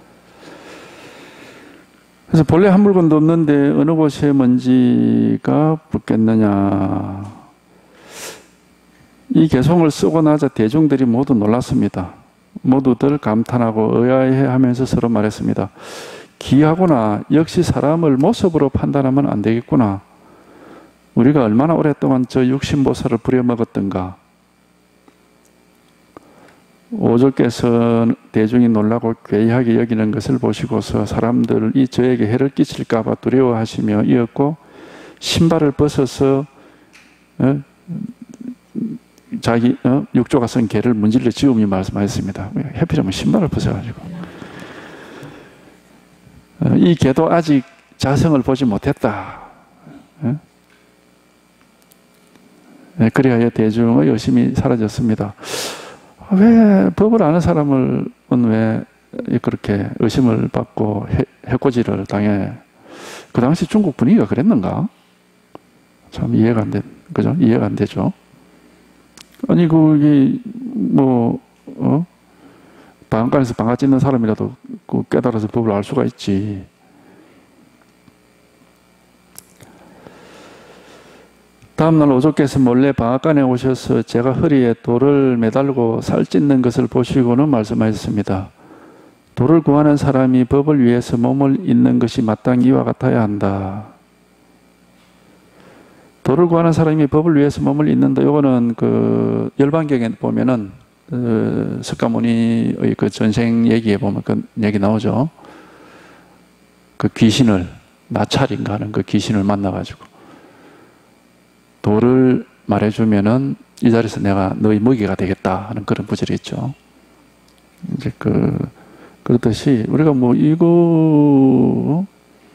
그래서 본래 한 물건도 없는데 어느 곳에 먼지가 붙겠느냐. 이 개송을 쓰고 나자 대중들이 모두 놀랐습니다. 모두들 감탄하고 의아해하면서 서로 말했습니다. 기하구나. 역시 사람을 모습으로 판단하면 안 되겠구나. 우리가 얼마나 오랫동안 저 육신보살을 부려먹었던가. 오조께서 대중이 놀라고 괴이하게 여기는 것을 보시고서 사람들이 저에게 해를 끼칠까 봐 두려워하시며 이었고 신발을 벗어서 자기 육조가 쓴 개를 문질러 지음이 말씀하셨습니다. 해피하면 신발을 벗어가지고 이 개도 아직 자성을 보지 못했다. 그래야 대중의 의심이 사라졌습니다. 왜 법을 아는 사람은 왜 그렇게 의심을 받고 해코지를 당해? 그 당시 중국 분위기가 그랬는가? 참 이해가 안 돼, 그죠? 이해가 안 되죠. 아니 그게 방앗간에서 방앗 찢는 사람이라도 깨달아서 법을 알 수가 있지. 다음날 오조께서 몰래 방앗간에 오셔서 제가 허리에 돌을 매달고 살 찢는 것을 보시고는 말씀하셨습니다. 돌을 구하는 사람이 법을 위해서 몸을 잇는 것이 마땅히 이와 같아야 한다. 돌을 구하는 사람이 법을 위해서 몸을 잇는다. 이거는 그 열반경에 보면은 석가모니의 그 전생 얘기에 보면 그 얘기 나오죠. 그 귀신을 나찰인가 하는 그 귀신을 만나가지고 돌을 말해주면은 이 자리에서 내가 너희 먹이가 되겠다 하는 그런 구절이 있죠. 이제 그렇듯이 우리가 이거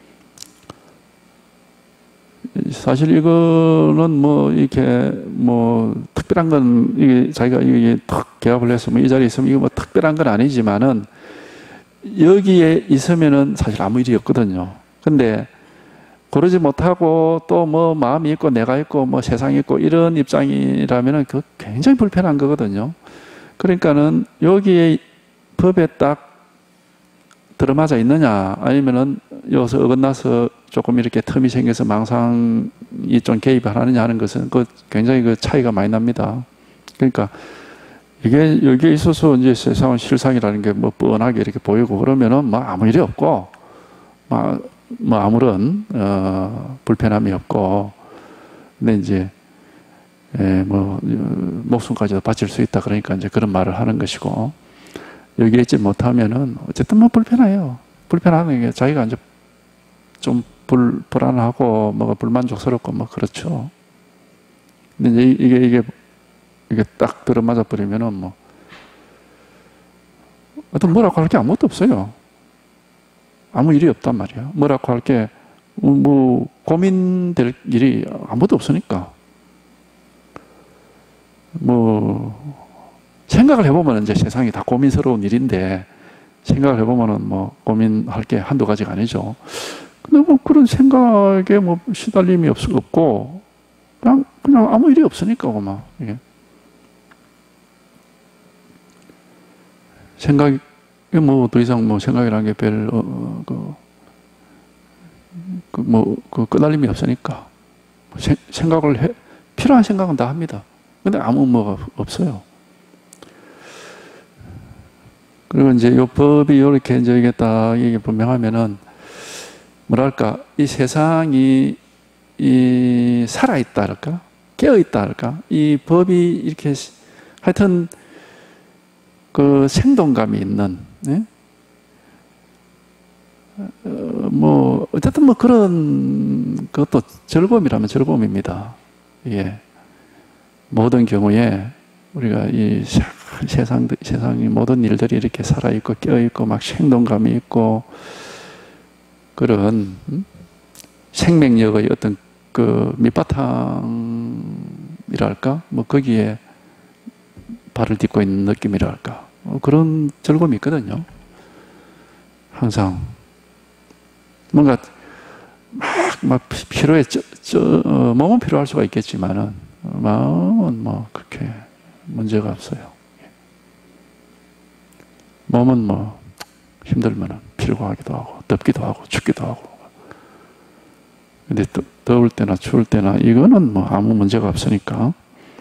사실 이거는 이렇게 특별한 건 이게 자기가 이게 탁 개합을 해서 이 자리에 있으면 이거 특별한 건 아니지만은 여기에 있으면은 사실 아무 일이 없거든요. 근데 고르지 못하고 또 뭐 마음이 있고 내가 있고 뭐 세상이 있고 이런 입장이라면은 그 굉장히 불편한 거거든요. 그러니까는 여기에 법에 딱 들어맞아 있느냐 아니면은 여기서 어긋나서 조금 이렇게 틈이 생겨서 망상이 좀 개입을 하느냐 하는 것은 그 굉장히 그 차이가 많이 납니다. 그러니까 이게 여기에 있어서 이제 세상은 실상이라는 게 뭐 뻔하게 이렇게 보이고 그러면은 뭐 아무 일이 없고 뭐 아무런 불편함이 없고 근데 이제 뭐 목숨까지도 바칠 수 있다 그러니까 이제 그런 말을 하는 것이고 여기에 있지 못하면은 어쨌든 뭐 불편해요. 불편하는 게 자기가 이제 좀 불안하고 뭐가 불만족스럽고 뭐 그렇죠. 근데 이제 이게 딱 들어맞아 버리면은 뭐 어떤 뭐라고 할 게 아무것도 없어요. 아무 일이 없단 말이야. 뭐라고 할 게 뭐 고민될 일이 아무것도 없으니까. 뭐 생각을 해보면 이제 세상이 다 고민스러운 일인데 생각을 해보면은 뭐 고민할 게 한두 가지가 아니죠. 근데 뭐 그런 생각에 뭐 시달림이 없고 그냥 아무 일이 없으니까 막 이게 생각이 뭐 더 이상 뭐 생각이라는 게 별 끄달림이 없으니까 생각을 필요한 생각은 다 합니다. 근데 아무 뭐가 없어요. 그리고 이제 이 법이 이렇게 이제 이게 딱 이게 분명하면은 뭐랄까 이 세상이 살아있다 할까 깨어있다 할까 이 법이 이렇게 하여튼 그 생동감이 있는 뭐 어쨌든 뭐 그런 것도 즐거움이라면 즐거움입니다. 예. 모든 경우에 우리가 이 세상의 모든 일들이 이렇게 살아있고 깨어있고 막 생동감이 있고 그런 생명력의 어떤 그 밑바탕이랄까 뭐 거기에 발을 딛고 있는 느낌이랄까 그런 즐거움이 있거든요. 항상 뭔가 막 필요해 몸은 필요할 수가 있겠지만은 마음은 뭐 그렇게 문제가 없어요. 몸은 뭐 힘들면은 피로하기도 하고 덥기도 하고 춥기도 하고 근데 더울 때나 추울 때나 이거는 뭐 아무 문제가 없으니까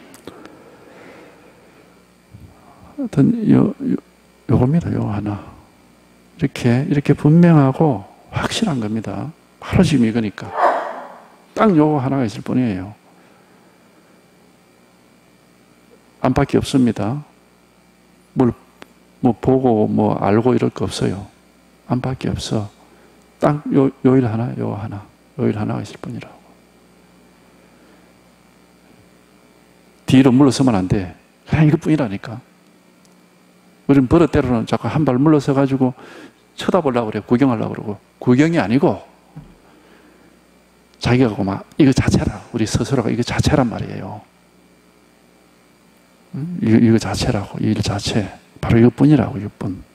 하여튼 요겁니다. 요 하나 이렇게 분명하고 확실한 겁니다. 바로 지금 이거니까 딱 요거 하나가 있을 뿐이에요. 안팎이 없습니다. 뭘 뭐 보고 뭐 알고 이럴 거 없어요. 안팎이 없어. 딱 요 일 하나, 요 일 하나가 있을 뿐이라고. 뒤로 물러서면 안 돼. 그냥 이것뿐이라니까. 우리는 버릇대로는 자꾸 한 발 물러서 가지고 쳐다보려고 그래요. 구경하려고 그러고. 구경이 아니고 자기가 막 이거 자체라. 우리 스스로가 이거 자체란 말이에요. 이거 자체라고. 이 일 자체. 바로 이것뿐이라고. 이것뿐.